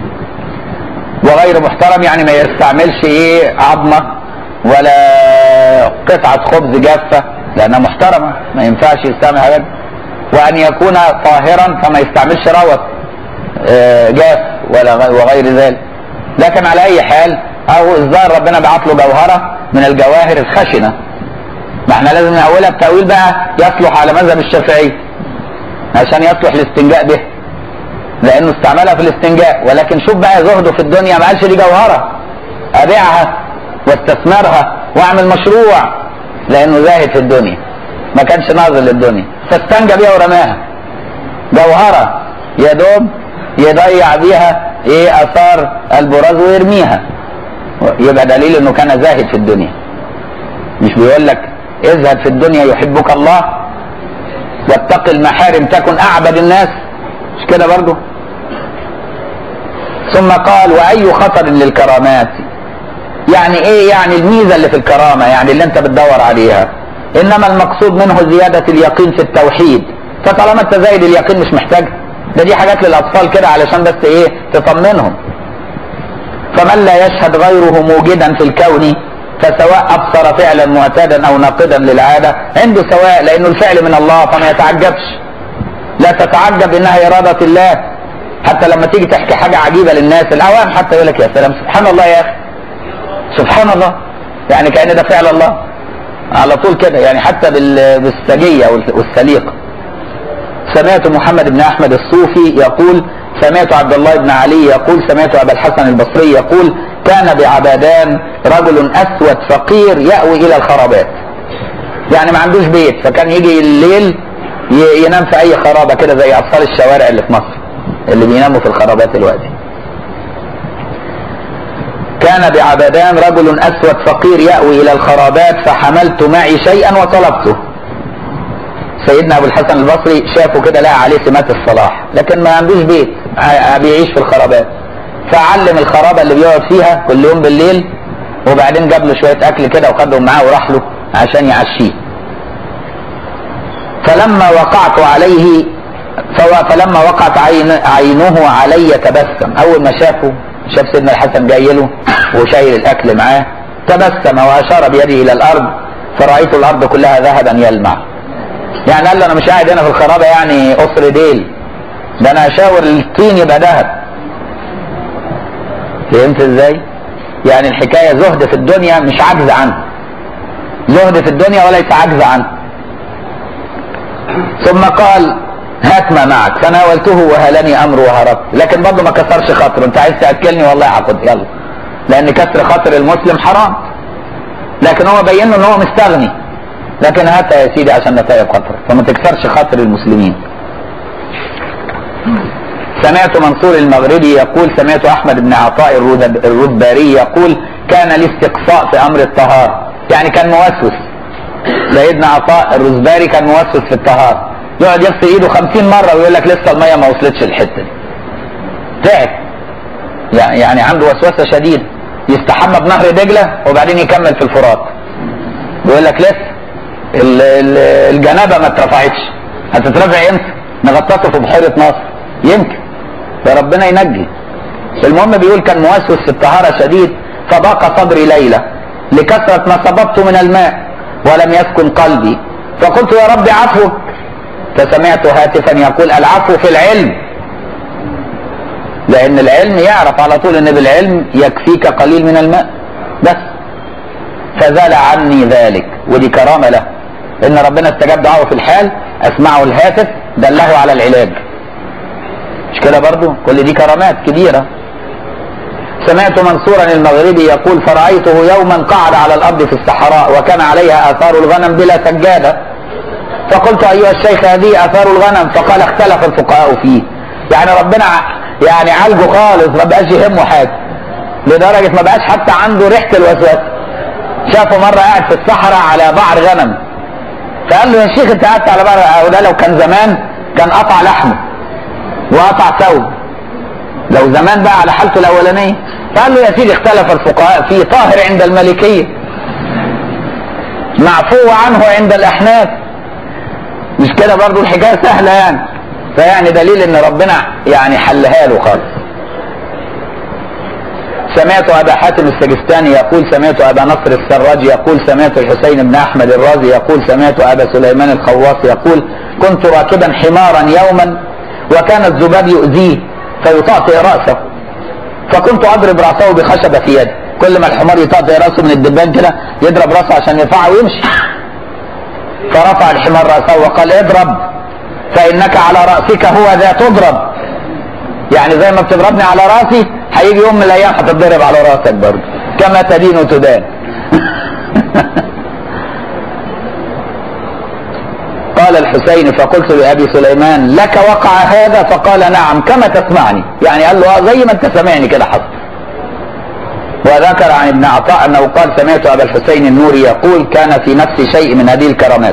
وغير محترم يعني ما يستعملش ايه عظمه ولا قطعه خبز جافه لانها محترمه ما ينفعش يستعمل حاجات. وان يكون طاهرا فما يستعملش روث جاف ولا وغير ذلك. لكن على اي حال او الظاهر ربنا بعت له جوهره من الجواهر الخشنه. ما احنا لازم نقولها بتاويل بقى يصلح على مذهب الشافعي عشان يصلح الاستنجاء به لانه استعملها في الاستنجاء. ولكن شوف بقى زهده في الدنيا ما قالش دي جوهره ابيعها واستثمرها واعمل مشروع لانه زاهد في الدنيا ما كانش ناظر للدنيا فاستنجى بيها ورماها. جوهره يا دوب يضيع بيها ايه اثار البراز ويرميها يبقى دليل انه كان زاهد في الدنيا. مش بيقول لك ازهد في الدنيا يحبك الله واتق المحارم تكن اعبد الناس مش كده برضه؟ ثم قال واي خطر للكرامات. يعني ايه يعني الميزه اللي في الكرامه يعني اللي انت بتدور عليها؟ انما المقصود منه زياده اليقين في التوحيد. فطالما انت زايد اليقين مش محتاج ده دي حاجات للاطفال كده علشان بس ايه تطمنهم. فمن لا يشهد غيره موجدا في الكون فسواء ابصر فعلا معتادا او ناقدا للعاده عنده سواء لانه الفعل من الله فما يتعجبش. لا تتعجب انها اراده الله. حتى لما تيجي تحكي حاجه عجيبه للناس الاوام حتى يقول لك يا سلام سبحان الله يا اخي سبحان الله يعني كأن ده فعل الله على طول كده يعني حتى بالسجيه والسليقه. سمعت محمد بن احمد الصوفي يقول سمعت عبد الله بن علي يقول سمعت ابا الحسن البصري يقول كان بعبدان رجل اسود فقير يأوي الى الخرابات، يعني ما عندوش بيت، فكان يجي الليل ينام في اي خرابه كده زي اطفال الشوارع اللي في مصر اللي بيناموا في الخرابات دلوقتي. كان بعبدان رجل اسود فقير يأوي الى الخرابات فحملت معي شيئا وطلبته. سيدنا ابو الحسن البصري شافه كده لقى عليه سمات الصلاح، لكن ما عندوش بيت، بيعيش في الخرابات، فعلم الخرابه اللي بيقعد فيها كل يوم بالليل، وبعدين جاب له شويه اكل كده وخدهم معاه وراح له عشان يعشيه. فلما وقعت عليه فلما وقعت عين عينه علي تبسم. اول ما شافه شاف سيدنا الحسن جاي له وشايل الاكل معاه تبسم واشار بيده الى الارض فرأيت الارض كلها ذهبا يلمع. يعني قال له انا مش قاعد هنا في الخرابه يعني قصر ديل، ده انا اشاور الطين يبقى ذهب. فهمت ازاي؟ يعني الحكايه زهد في الدنيا مش عجز عنه، زهد في الدنيا وليس عجز عنه. ثم قال هات ما معك، فناولته وهلني امر وهربت، لكن برضه ما كسرش خاطره، انت عايز تاكلني والله هاخد يلا، لان كسر خاطر المسلم حرام، لكن هو بين له ان هو مستغني، لكن هات يا سيدي عشان نتائب خاطرك، فما تكسرش خاطر المسلمين. سمعت منصور المغربي يقول سمعت احمد بن عطاء الرباري يقول كان لي استقصاء في امر الطهارة، يعني كان موسوس. سيدنا عطاء الرزباري كان موسوس في الطهارة، يقعد يغسل ايده خمسين مرة ويقول لك لسه المية ما وصلتش الحتة دي. تعب، يعني عنده وسوسة شديدة، يستحمى بنهر دجلة وبعدين يكمل في الفرات، يقول لك لسه الجنابة ما اترفعتش، هتترفع امتى؟ نغطسه في بحيرة ناصر يمكن، فربنا ينجي. المهم بيقول كان موسوس في الطهارة شديد، فضاق صدري ليلة لكثرة ما صببت من الماء ولم يسكن قلبي، فقلت يا رب عفوك، فسمعت هاتفا يقول العفو في العلم، لأن العلم يعرف على طول ان بالعلم يكفيك قليل من الماء بس. فزال عني ذلك، ودي كرامة له، ان ربنا استجاب دعوه في الحال، اسمعه الهاتف دله على العلاج، مش كده برضو؟ كل دي كرامات كبيرة. سمعت منصورا المغربي يقول فرأيته يوما قعد على الأرض في الصحراء وكان عليها آثار الغنم بلا سجادة، فقلت أيها الشيخ هذه آثار الغنم؟ فقال اختلف الفقهاء فيه، يعني ربنا يعني عالجه خالص، ما بقاش يهمه حاجة، لدرجة ما بقاش حتى عنده ريحة الوسواس. شافه مرة قاعد في الصحراء على بعر غنم، فقال له يا شيخ انت قعدت على بعر، وده لو كان زمان كان قطع لحمه وقطع ثوب، لو زمان بقى على حالته الاولانيه. فقال له يا سيدي اختلف الفقهاء فيه، طاهر عند المالكيه معفو عنه عند الاحناف، مش كده برضو؟ الحكايه سهله يعني، فيعني دليل ان ربنا يعني حلها له خالص. سمعت ابا حاتم السجستاني يقول سمعت ابا نصر السراج يقول سمعت الحسين بن احمد الرازي يقول سمعت ابا سليمان الخواص يقول كنت راكبا حمارا يوما وكان الذباب يؤذيه فيطأطئ رأسه، فكنت اضرب رأسه بخشبة في يدي، كل ما الحمار يطأطئ رأسه من الدبان كده يضرب رأسه عشان يرفعه ويمشي، فرفع الحمار رأسه وقال اضرب فإنك على رأسك هو ذا تضرب، يعني زي ما بتضربني على رأسي هيجي يوم من الأيام هتتضرب على رأسك برضه، كما تدين وتدان. قال الحسين فقلت لأبي سليمان لك وقع هذا؟ فقال نعم كما تسمعني، يعني قال له زي ما انت سمعني كده حصل. وذكر عن ابن عطاء انه قال سمعت ابا الحسين النوري يقول كان في نفسي شيء من هذه الكرامات،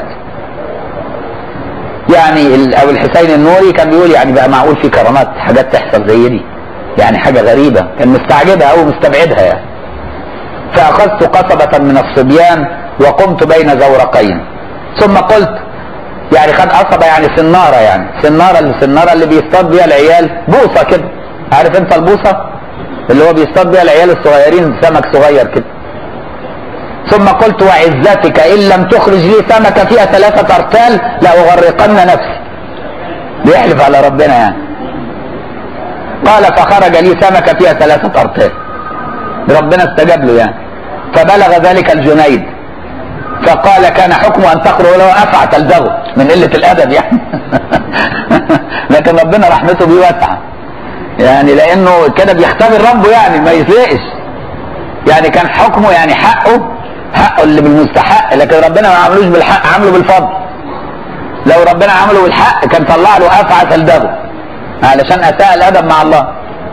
يعني ابو الحسين النوري كان بيقول يعني بقى معقول في كرامات حاجات تحصل زي دي، يعني حاجه غريبه، كان مستعجبها او مستبعدها يعني. فاخذت قصبة من الصبيان وقمت بين زورقين، ثم قلت يعني خد قصبة يعني سنارة، يعني سنارة السنارة اللي بيصطاد بيها العيال، بوصة كده، عارف انت البوصة اللي هو بيصطاد بيها العيال الصغيرين، سمك صغير كده. ثم قلت وعزتك ان لم تخرج لي سمكة فيها ثلاثة ارتال لاغرقن نفسي، بيحلف على ربنا يعني. قال فخرج لي سمكة فيها ثلاثة ارتال، ربنا استجاب له يعني. فبلغ ذلك الجنيد فقال كان حكمه ان تقرأ له افعى تلدغه، من قله الادب يعني. لكن ربنا رحمته بيه واسعه يعني، لانه كده بيختبر ربه يعني ما يسرقش يعني، كان حكمه يعني حقه حقه اللي بالمستحق، لكن ربنا ما عملوش بالحق، عمله بالفضل. لو ربنا عمله بالحق كان طلع له افعى فلدغه علشان اساء الادب مع الله.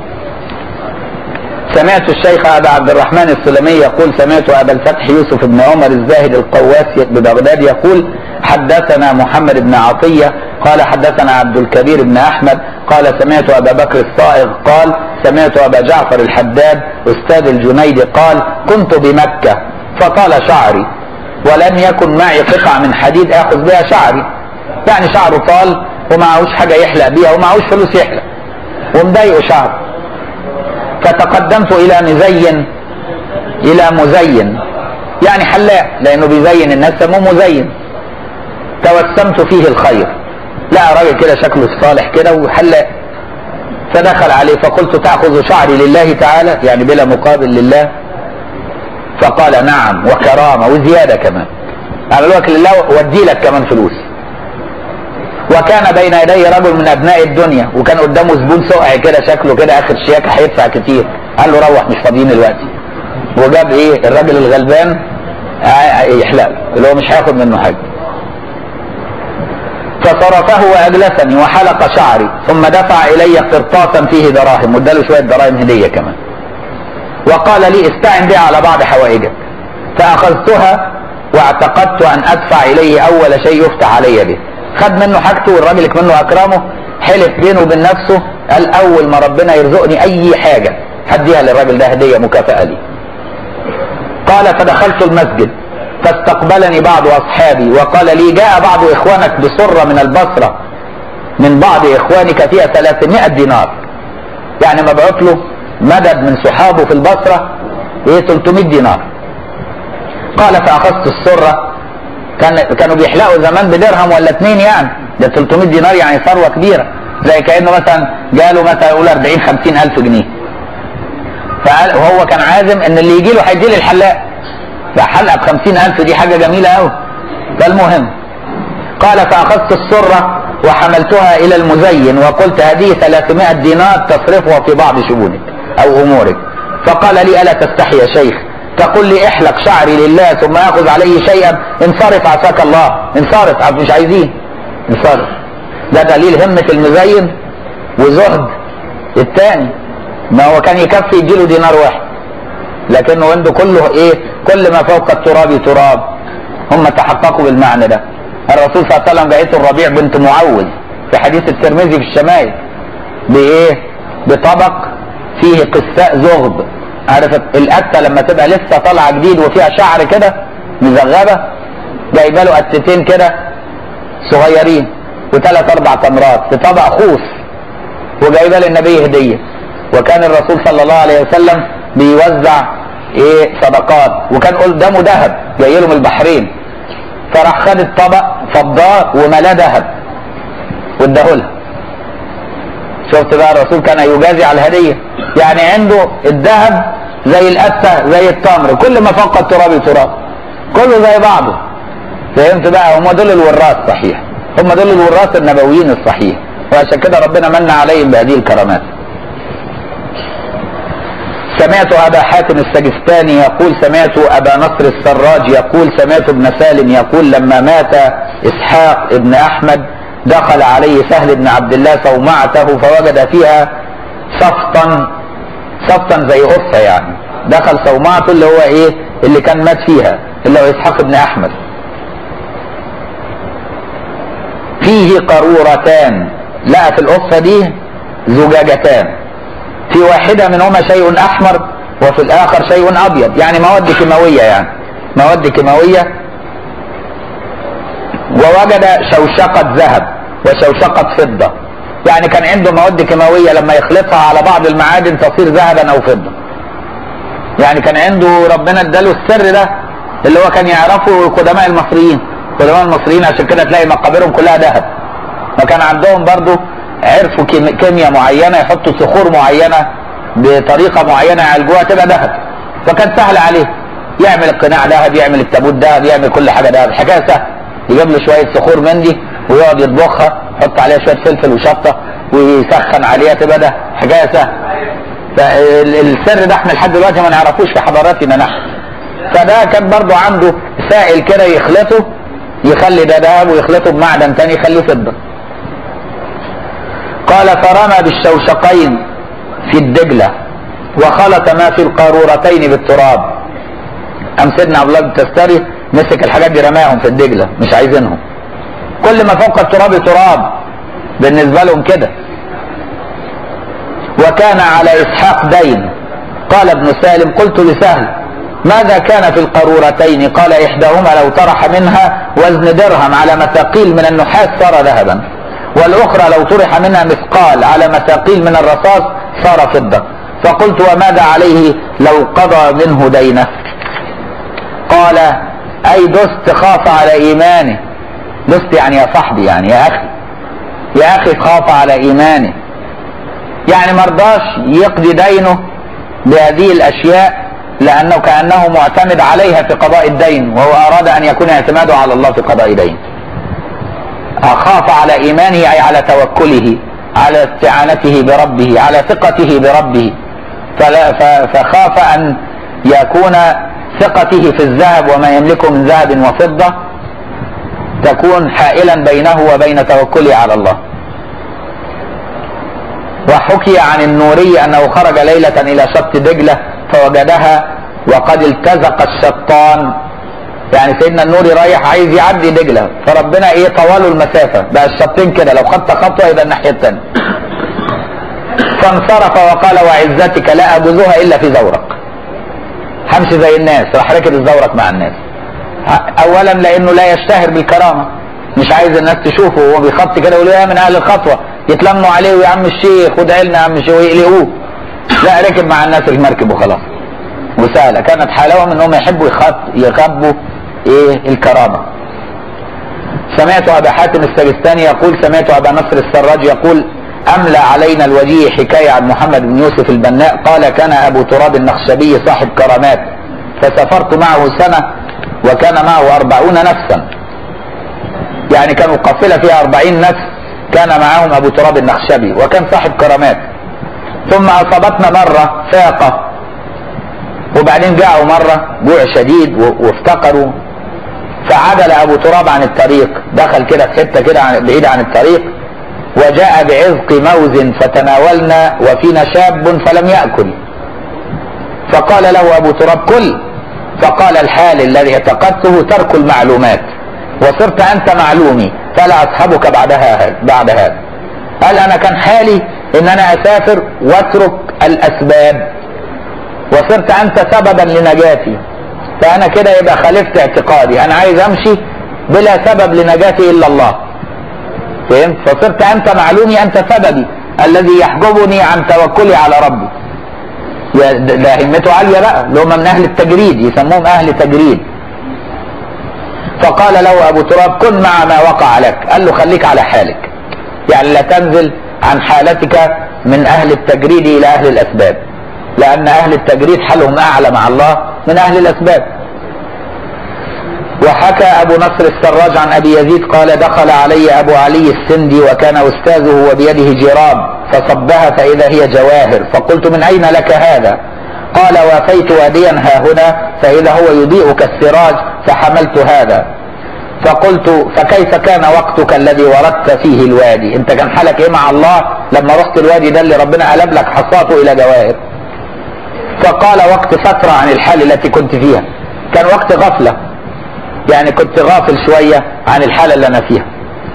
سمعت الشيخ ابا عبد الرحمن السلمي يقول سمعت ابا الفتح يوسف بن عمر الزاهد القواسي ببغداد يقول حدثنا محمد بن عطية قال حدثنا عبد الكبير بن احمد قال سمعت ابا بكر الصائغ قال سمعت ابا جعفر الحداد استاذ الجنيد قال كنت بمكة فطال شعري ولم يكن معي قطع من حديد اخذ بها شعري، يعني شعره طال ومعهوش حاجة يحلق بيها ومعهوش فلوس يحلق ومضايقه شعره، فتقدمت الى مزين الى مزين يعني حلاق، لانه بيزين الناس سموه مزين. توسمت فيه الخير، لقى راجل كده شكله صالح كده وحلاق، فدخل عليه فقلت تأخذ شعري لله تعالى يعني بلا مقابل لله؟ فقال نعم وكرامة وزيادة كمان، قال لك لله ودي لك كمان فلوس. وكان بين يدي رجل من ابناء الدنيا، وكان قدامه زبون سقع كده شكله كده اخر شياكه هيدفع كتير، قال له روح مش فاضيين دلوقتي، وجاب ايه الراجل الغلبان يحلق اللي هو مش هياخد منه حاجه. فصرفه واجلسني وحلق شعري ثم دفع الي قرطاسا فيه دراهم، واداله شويه دراهم هديه كمان، وقال لي استعن بها على بعض حوائجك. فاخذتها واعتقدت ان ادفع اليه اول شيء يفتح علي به. خد منه حاجته والراجل منه اكرمه، حلف بينه وبين نفسه قال اول ما ربنا يرزقني اي حاجه هديها للراجل ده هديه مكافاه لي. قال فدخلت المسجد فاستقبلني بعض اصحابي وقال لي جاء بعض اخوانك بسره من البصره من بعض اخوانك فيها ثلاثمائة دينار، يعني مبعوث له مدد من صحابه في البصره ايه ثلاثمائة دينار. قال فاخذت السره، كان كانوا بيحلقوا زمان بدرهم ولا اتنين يعني، ده ثلاثمائة دينار يعني ثروه كبيره، زي كانه مثلا جاله مثلا يقول أربعين خمسين الف جنيه. فقال وهو كان عازم ان اللي يجي له هيدي لي الحلاق، فحلق ب خمسين الف دي حاجه جميله قوي. فالمهم قال فاخذت السره وحملتها الى المزين وقلت هذه ثلاثمائة دينار تصرفها في بعض شؤونك او امورك. فقال لي الا تستحي يا شيخ تقول لي احلق شعري لله ثم اخذ عليه شيئا؟ انصرف عساك الله، انصرف مش عايزين انصرف. ده دليل همة المزين وزهد الثاني، ما هو كان يكفي يديله دينار واحد، لكنه عنده كله ايه كل ما فوق التراب تراب. هم تحققوا بالمعنى ده. الرسول صلى الله عليه وسلم بعث الربيع بنت معوذ في حديث الترمذي في الشمائل بايه؟ بطبق فيه قساء زغب، عارف القته لما تبقى لسه طالعه جديد وفيها شعر كده مزغبه، جايبه له قتتين كده صغيرين وثلاث اربع تمرات في طبق خوص وجايبه للنبي هديه. وكان الرسول صلى الله عليه وسلم بيوزع ايه صدقات، وكان قدامه ذهب جاي له من البحرين، فراح خد الطبق فضاه وملاه ذهب واداه لها. شفت بقى الرسول كان يجازي على الهديه، يعني عنده الذهب زي القته زي التمر، كل ما فوق التراب تراب، كله زي بعضه. فهمت بقى؟ هم دول الوراث صحيح، هم دول الوراث النبويين الصحيح، وعشان كده ربنا من عليهم بهذه الكرامات. سمعت ابا حاتم السجستاني يقول سمعت ابا نصر السراج يقول سمعت ابن سالم يقول لما مات اسحاق ابن احمد دخل عليه سهل بن عبد الله صومعته فوجد فيها صفطا، صفطا زي قصه يعني، دخل صومعته اللي هو ايه اللي كان مات فيها اللي هو اسحاق بن احمد، فيه قارورتان، لقى في القصه دي زجاجتان، في واحده منهما شيء احمر وفي الاخر شيء ابيض، يعني مواد كيماويه يعني مواد كيماويه. ووجد شوشقة ذهب وشوشقة فضة، يعني كان عنده مواد كيماوية لما يخلطها على بعض المعادن تصير ذهبا او فضة، يعني كان عنده ربنا اداله السر ده اللي هو كان يعرفه قدماء المصريين. قدماء المصريين عشان كده تلاقي مقابرهم كلها ذهب، فكان عندهم برضو عرفوا كيمياء معينة، يحطوا صخور معينة بطريقة معينة يعالجوها تبقى ذهب، فكان سهل عليه يعمل القناع ذهب، يعمل التابوت ذهب، يعمل كل حاجة ذهب، الحكاية سهل، يجيب له شويه صخور من دي ويقعد يطبخها، يحط عليها شويه فلفل وشطه ويسخن عليها، تبقى ده حكايه سهله. فالسر ده احنا لحد دلوقتي ما نعرفوش في حضاراتنا نحن. فده كان برضه عنده سائل كده يخلطه، يخلي ده ذهب ويخلطه بمعدن تاني يخليه فضه. قال فرمى بالشوشقين في الدجله وخلط ما في القارورتين بالتراب. قام سيدنا عبد الله بن التستري مسك الحاجات دي رماهم في الدجله، مش عايزينهم. كل ما فوق التراب تراب بالنسبه لهم كده. وكان على اسحاق دين. قال ابن سالم قلت لسهل ماذا كان في القارورتين؟ قال احداهما لو طرح منها وزن درهم على مثاقيل من النحاس صار ذهبا، والاخرى لو طرح منها مثقال على مثاقيل من الرصاص صار فضه. فقلت وماذا عليه لو قضى منه دينه؟ قال اي دست خاف على ايمانه. دست يعني يا صاحبي، يعني يا اخي، يا اخي خاف على ايمانه، يعني مرضاش يقضي دينه بهذه الاشياء لانه كانه معتمد عليها في قضاء الدين، وهو اراد ان يكون اعتماده على الله في قضاء دين. خاف على ايمانه اي على توكله، على استعانته بربه، على ثقته بربه. فخاف ان يكون ثقته في الذهب وما يملكه من ذهب وفضه تكون حائلا بينه وبين توكله على الله. وحكي عن النوري انه خرج ليله الى شط دجله فوجدها وقد التزق الشطان. يعني سيدنا النوري رايح عايز يعدي دجله، فربنا ايه طوله المسافه، بقى الشطين كده لو خدت خطوه يبقى الناحيه الثانيه. فانصرف وقال وعزتك لا اجوزها الا في زورق. همشي زي الناس، راح ركب الزورق مع الناس. اولا لانه لا يشتهر بالكرامه، مش عايز الناس تشوفه وهو بيخط كده يقولوا يا من اهل الخطوه، يتلموا عليه ويا عم الشيخ وادعي لنا يا عم الشيخ ويقلقوه. لا، ركب مع الناس المركب وخلاص. وسهله كانت حالهم انهم يحبوا يخبوا ايه الكرامه. سمعت ابا حاتم السجستاني يقول سمعت ابا نصر السراج يقول املى علينا الوجيه حكايه عن محمد بن يوسف البناء قال كان ابو تراب النخشبي صاحب كرامات، فسافرت معه سنه وكان معه أربعون نفسا، يعني كانوا قافله فيها أربعين نفس، كان معهم ابو تراب النخشبي وكان صاحب كرامات. ثم اصابتنا مره فاقه، وبعدين جاءوا مره جوع شديد وافتقروا، فعدل ابو تراب عن الطريق، دخل كده في حته كده بعيد عن الطريق، وجاء بعزق موز فتناولنا وفينا شاب فلم يأكل، فقال له ابو تراب كل، فقال الحال الذي اعتقدته ترك المعلومات، وصرت انت معلومي فلا اصحبك بعدها بعد هذا. قال انا كان حالي ان انا اسافر واترك الاسباب، وصرت انت سببا لنجاتي، فانا كده يبقى خالفت اعتقادي، انا عايز امشي بلا سبب لنجاتي الا الله. فهمت؟ فصرت انت معلومي، انت سببي الذي يحجبني عن توكلي على ربي. ده همته عاليه بقى، اللي هم من اهل التجريد، يسموهم اهل تجريد. فقال له ابو تراب كن مع ما وقع لك، قال له خليك على حالك، يعني لا تنزل عن حالتك من اهل التجريد الى اهل الاسباب، لان اهل التجريد حالهم اعلى مع الله من اهل الاسباب. وحكى ابو نصر السراج عن ابي يزيد قال دخل علي ابو علي السندي وكان استاذه وبيده جراب، فصبها فاذا هي جواهر، فقلت من اين لك هذا؟ قال وافيت واديا ها هنا فاذا هو يضيء كالسراج فحملت هذا. فقلت فكيف كان وقتك الذي وردت فيه الوادي؟ انت كان حالك ايه مع الله لما رحت الوادي ده اللي ربنا قلب لك حصاته الى جواهر؟ فقال وقت فترة عن الحال التي كنت فيها، كان وقت غفلة، يعني كنت غافل شوية عن الحالة اللي انا فيها.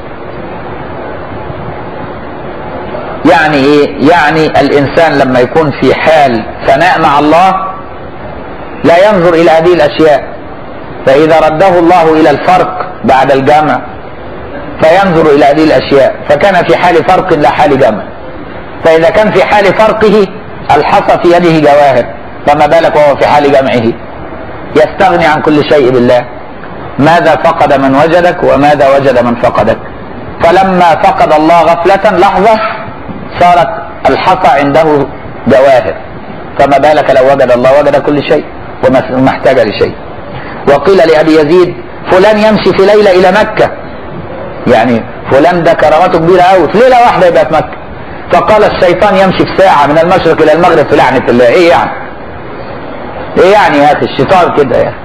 يعني ايه؟ يعني الانسان لما يكون في حال فناء مع الله لا ينظر الى هذه الاشياء، فاذا رده الله الى الفرق بعد الجمع فينظر الى هذه الاشياء، فكان في حال فرق لا حال جمع، فاذا كان في حال فرقه الحصى في يده جواهر، فما بالك وهو في حال جمعه يستغني عن كل شيء بالله. ماذا فقد من وجدك وماذا وجد من فقدك؟ فلما فقد الله غفلة لحظة صارت الحصى عنده جواهر، فما بالك لو وجد الله وجد كل شيء وما احتاج لشيء. وقيل لأبي يزيد فلان يمشي في ليلة إلى مكة، يعني فلان ده كرامته كبيره قوي، في ليله واحده يبقى في مكه. فقال الشيطان يمشي في ساعه من المشرق الى المغرب في لعنه الله. ايه يعني؟ ايه يعني يا اخي الشيطان كده يعني؟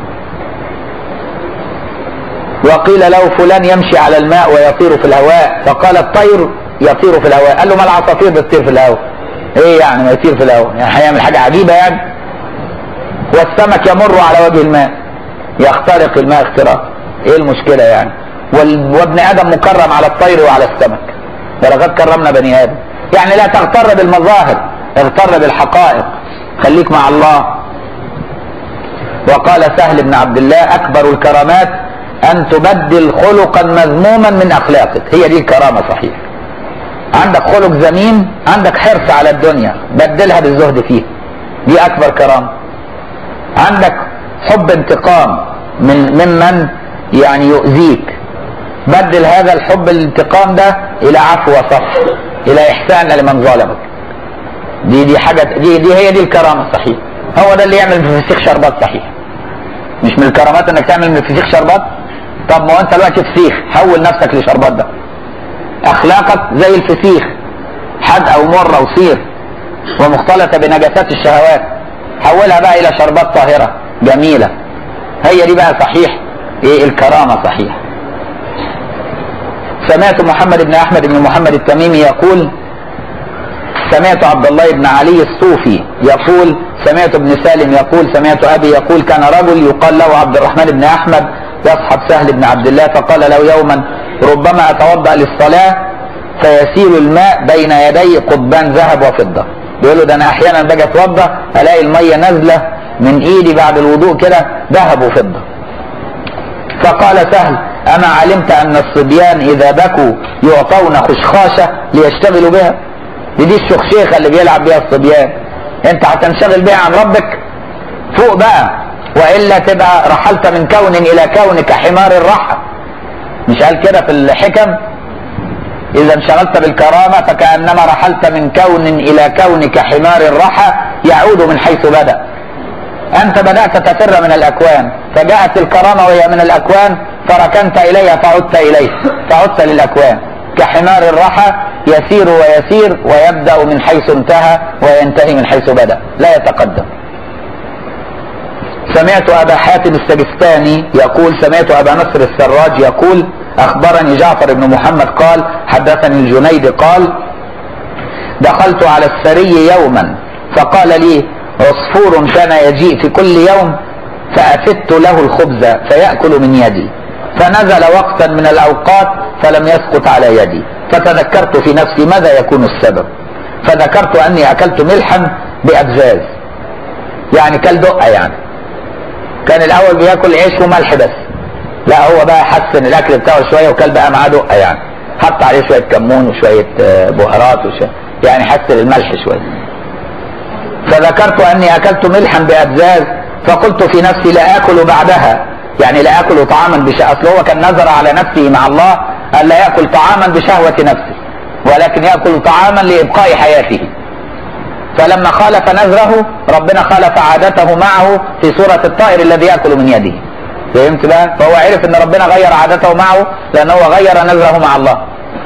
وقيل له فلان يمشي على الماء ويطير في الهواء، فقال الطير يطير في الهواء. قال له ما العصافير بتطير في الهواء. ايه يعني ما يطير في الهواء؟ يعني هيعمل حاجه عجيبه يعني. والسمك يمر على وجه الماء يخترق الماء اختراق. ايه المشكله يعني؟ وابن ادم مكرم على الطير وعلى السمك، ولقد كرمنا بني ادم. يعني لا تغتر بالمظاهر، اغتر بالحقائق، خليك مع الله. وقال سهل بن عبد الله اكبر الكرامات ان تبدل خلقا مذموما من اخلاقك. هي دي الكرامه صحيح. عندك خلق ذميم، عندك حرص على الدنيا، بدلها بالزهد فيه، دي اكبر كرامه. عندك حب انتقام من ممن يعني يؤذيك، بدل هذا الحب الانتقام ده الى عفو وصفح، الى احسان لمن ظلمك. دي دي حاجه، دي دي هي دي الكرامه الصحيحه. هو ده اللي يعمل في الفسيخ شربات صحيح. مش من الكرامات انك تعمل من الفسيخ شربات. طب ما انت دلوقتي فسيخ، حول نفسك لشربات ده. اخلاقك زي الفسيخ، حدقه ومره وصير ومختلطه بنجاسات الشهوات، حولها بقى الى شربات طاهره جميله. هي دي بقى صحيح ايه الكرامه صحيح. سمعت محمد بن احمد بن محمد التميمي يقول سمعت عبد الله بن علي الصوفي يقول سمعت ابن سالم يقول سمعت ابي يقول كان رجل يقال له عبد الرحمن بن احمد يصحب سهل بن عبد الله، فقال له يوما ربما اتوضا للصلاه فيسيل الماء بين يدي قضبان ذهب وفضه. بيقول له ده انا احيانا باجي اتوضا الاقي الميه نازله من ايدي بعد الوضوء كده ذهب وفضه. فقال سهل اما علمت ان الصبيان اذا بكوا يعطون خشخاشه ليشتغلوا بها؟ دي, دي الشخشيخه اللي بيلعب بيها الصبيان، انت هتنشغل بيها عن ربك؟ فوق بقى، والا تبقى رحلت من كون الى كون كحمار الرحى. مش قال كده في الحكم؟ اذا انشغلت بالكرامه فكانما رحلت من كون الى كون كحمار الرحى يعود من حيث بدا. انت بدات تفر من الاكوان، فجاءت الكرامه وهي من الاكوان فركنت اليها فعدت اليه، فعدت للاكوان كحمار الرحى يسير ويسير ويبدا من حيث انتهى وينتهي من حيث بدا، لا يتقدم. سمعت ابا حاتم السجستاني يقول سمعت ابا نصر السراج يقول اخبرني جعفر بن محمد قال حدثني الجنيد قال دخلت على السري يوما فقال لي عصفور كان يجيء في كل يوم فأفدت له الخبز فيأكل من يدي، فنزل وقتا من الأوقات فلم يسقط على يدي، فتذكرت في نفسي ماذا يكون السبب، فذكرت أني أكلت ملحا بأبزاز، يعني كل دقة، يعني كان الأول بياكل عيش وملح بس، لا هو بقى حسن الأكل بتاعه شوية وكل بقى معاه دقة، يعني حط عليه شوية كمون وشوية بهارات وشوية يعني حسن الملح شوية. فذكرت اني اكلت ملحا بابزاز فقلت في نفسي لا اكل بعدها، يعني لا اكل طعاما بشهوة، اصل هو كان نذر على نفسه مع الله ان لا ياكل طعاما بشهوة نفسه ولكن ياكل طعاما لابقاء حياته. فلما خالف نذره ربنا خالف عادته معه في سورة الطائر الذي ياكل من يده. فهمت بقى؟ فهو عرف ان ربنا غير عادته معه لانه غير نذره مع الله.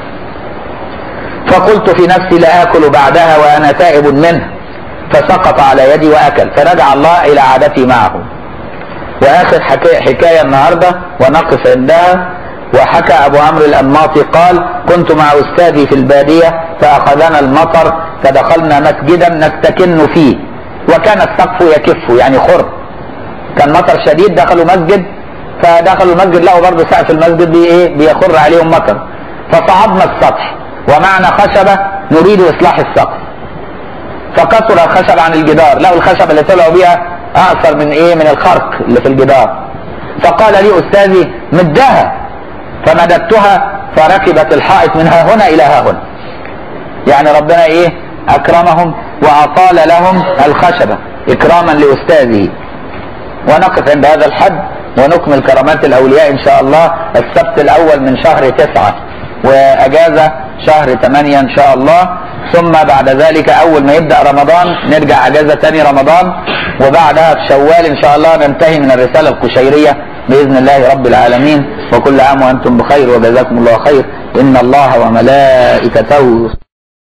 فقلت في نفسي لا اكل بعدها وانا تائب منه، فسقط على يدي واكل، فرجع الله الى عادتي معه. واخر حكايه النهارده ونقف عندها. وحكى ابو عمرو الانماطي قال كنت مع استاذي في الباديه فاخذنا المطر فدخلنا مسجدا نستكن فيه وكان السقف يكف يعني خر، كان مطر شديد، دخلوا مسجد فدخلوا المسجد لقوا برضه سقف المسجد بي ايه بيخر عليهم مطر، فصعدنا السطح ومعنا خشبه نريد اصلاح السقف، فكسر الخشب عن الجدار، لقوا الخشبه اللي طلعوا بيها اقصر من ايه من الخرق اللي في الجدار، فقال لي استاذي مدها، فمددتها فركبت الحائط من ها هنا الى ها هنا، يعني ربنا ايه اكرمهم واطال لهم الخشبه اكراما لاستاذه. ونقف عند هذا الحد ونكمل كرامات الاولياء ان شاء الله السبت الاول من شهر تسعة واجازه شهر ثمانية ان شاء الله، ثم بعد ذلك اول ما يبدا رمضان نرجع اجازه ثاني رمضان، وبعدها في شوال ان شاء الله ننتهي من الرساله القشيريه باذن الله رب العالمين. وكل عام وانتم بخير وجزاكم الله خير. إن الله وملائكته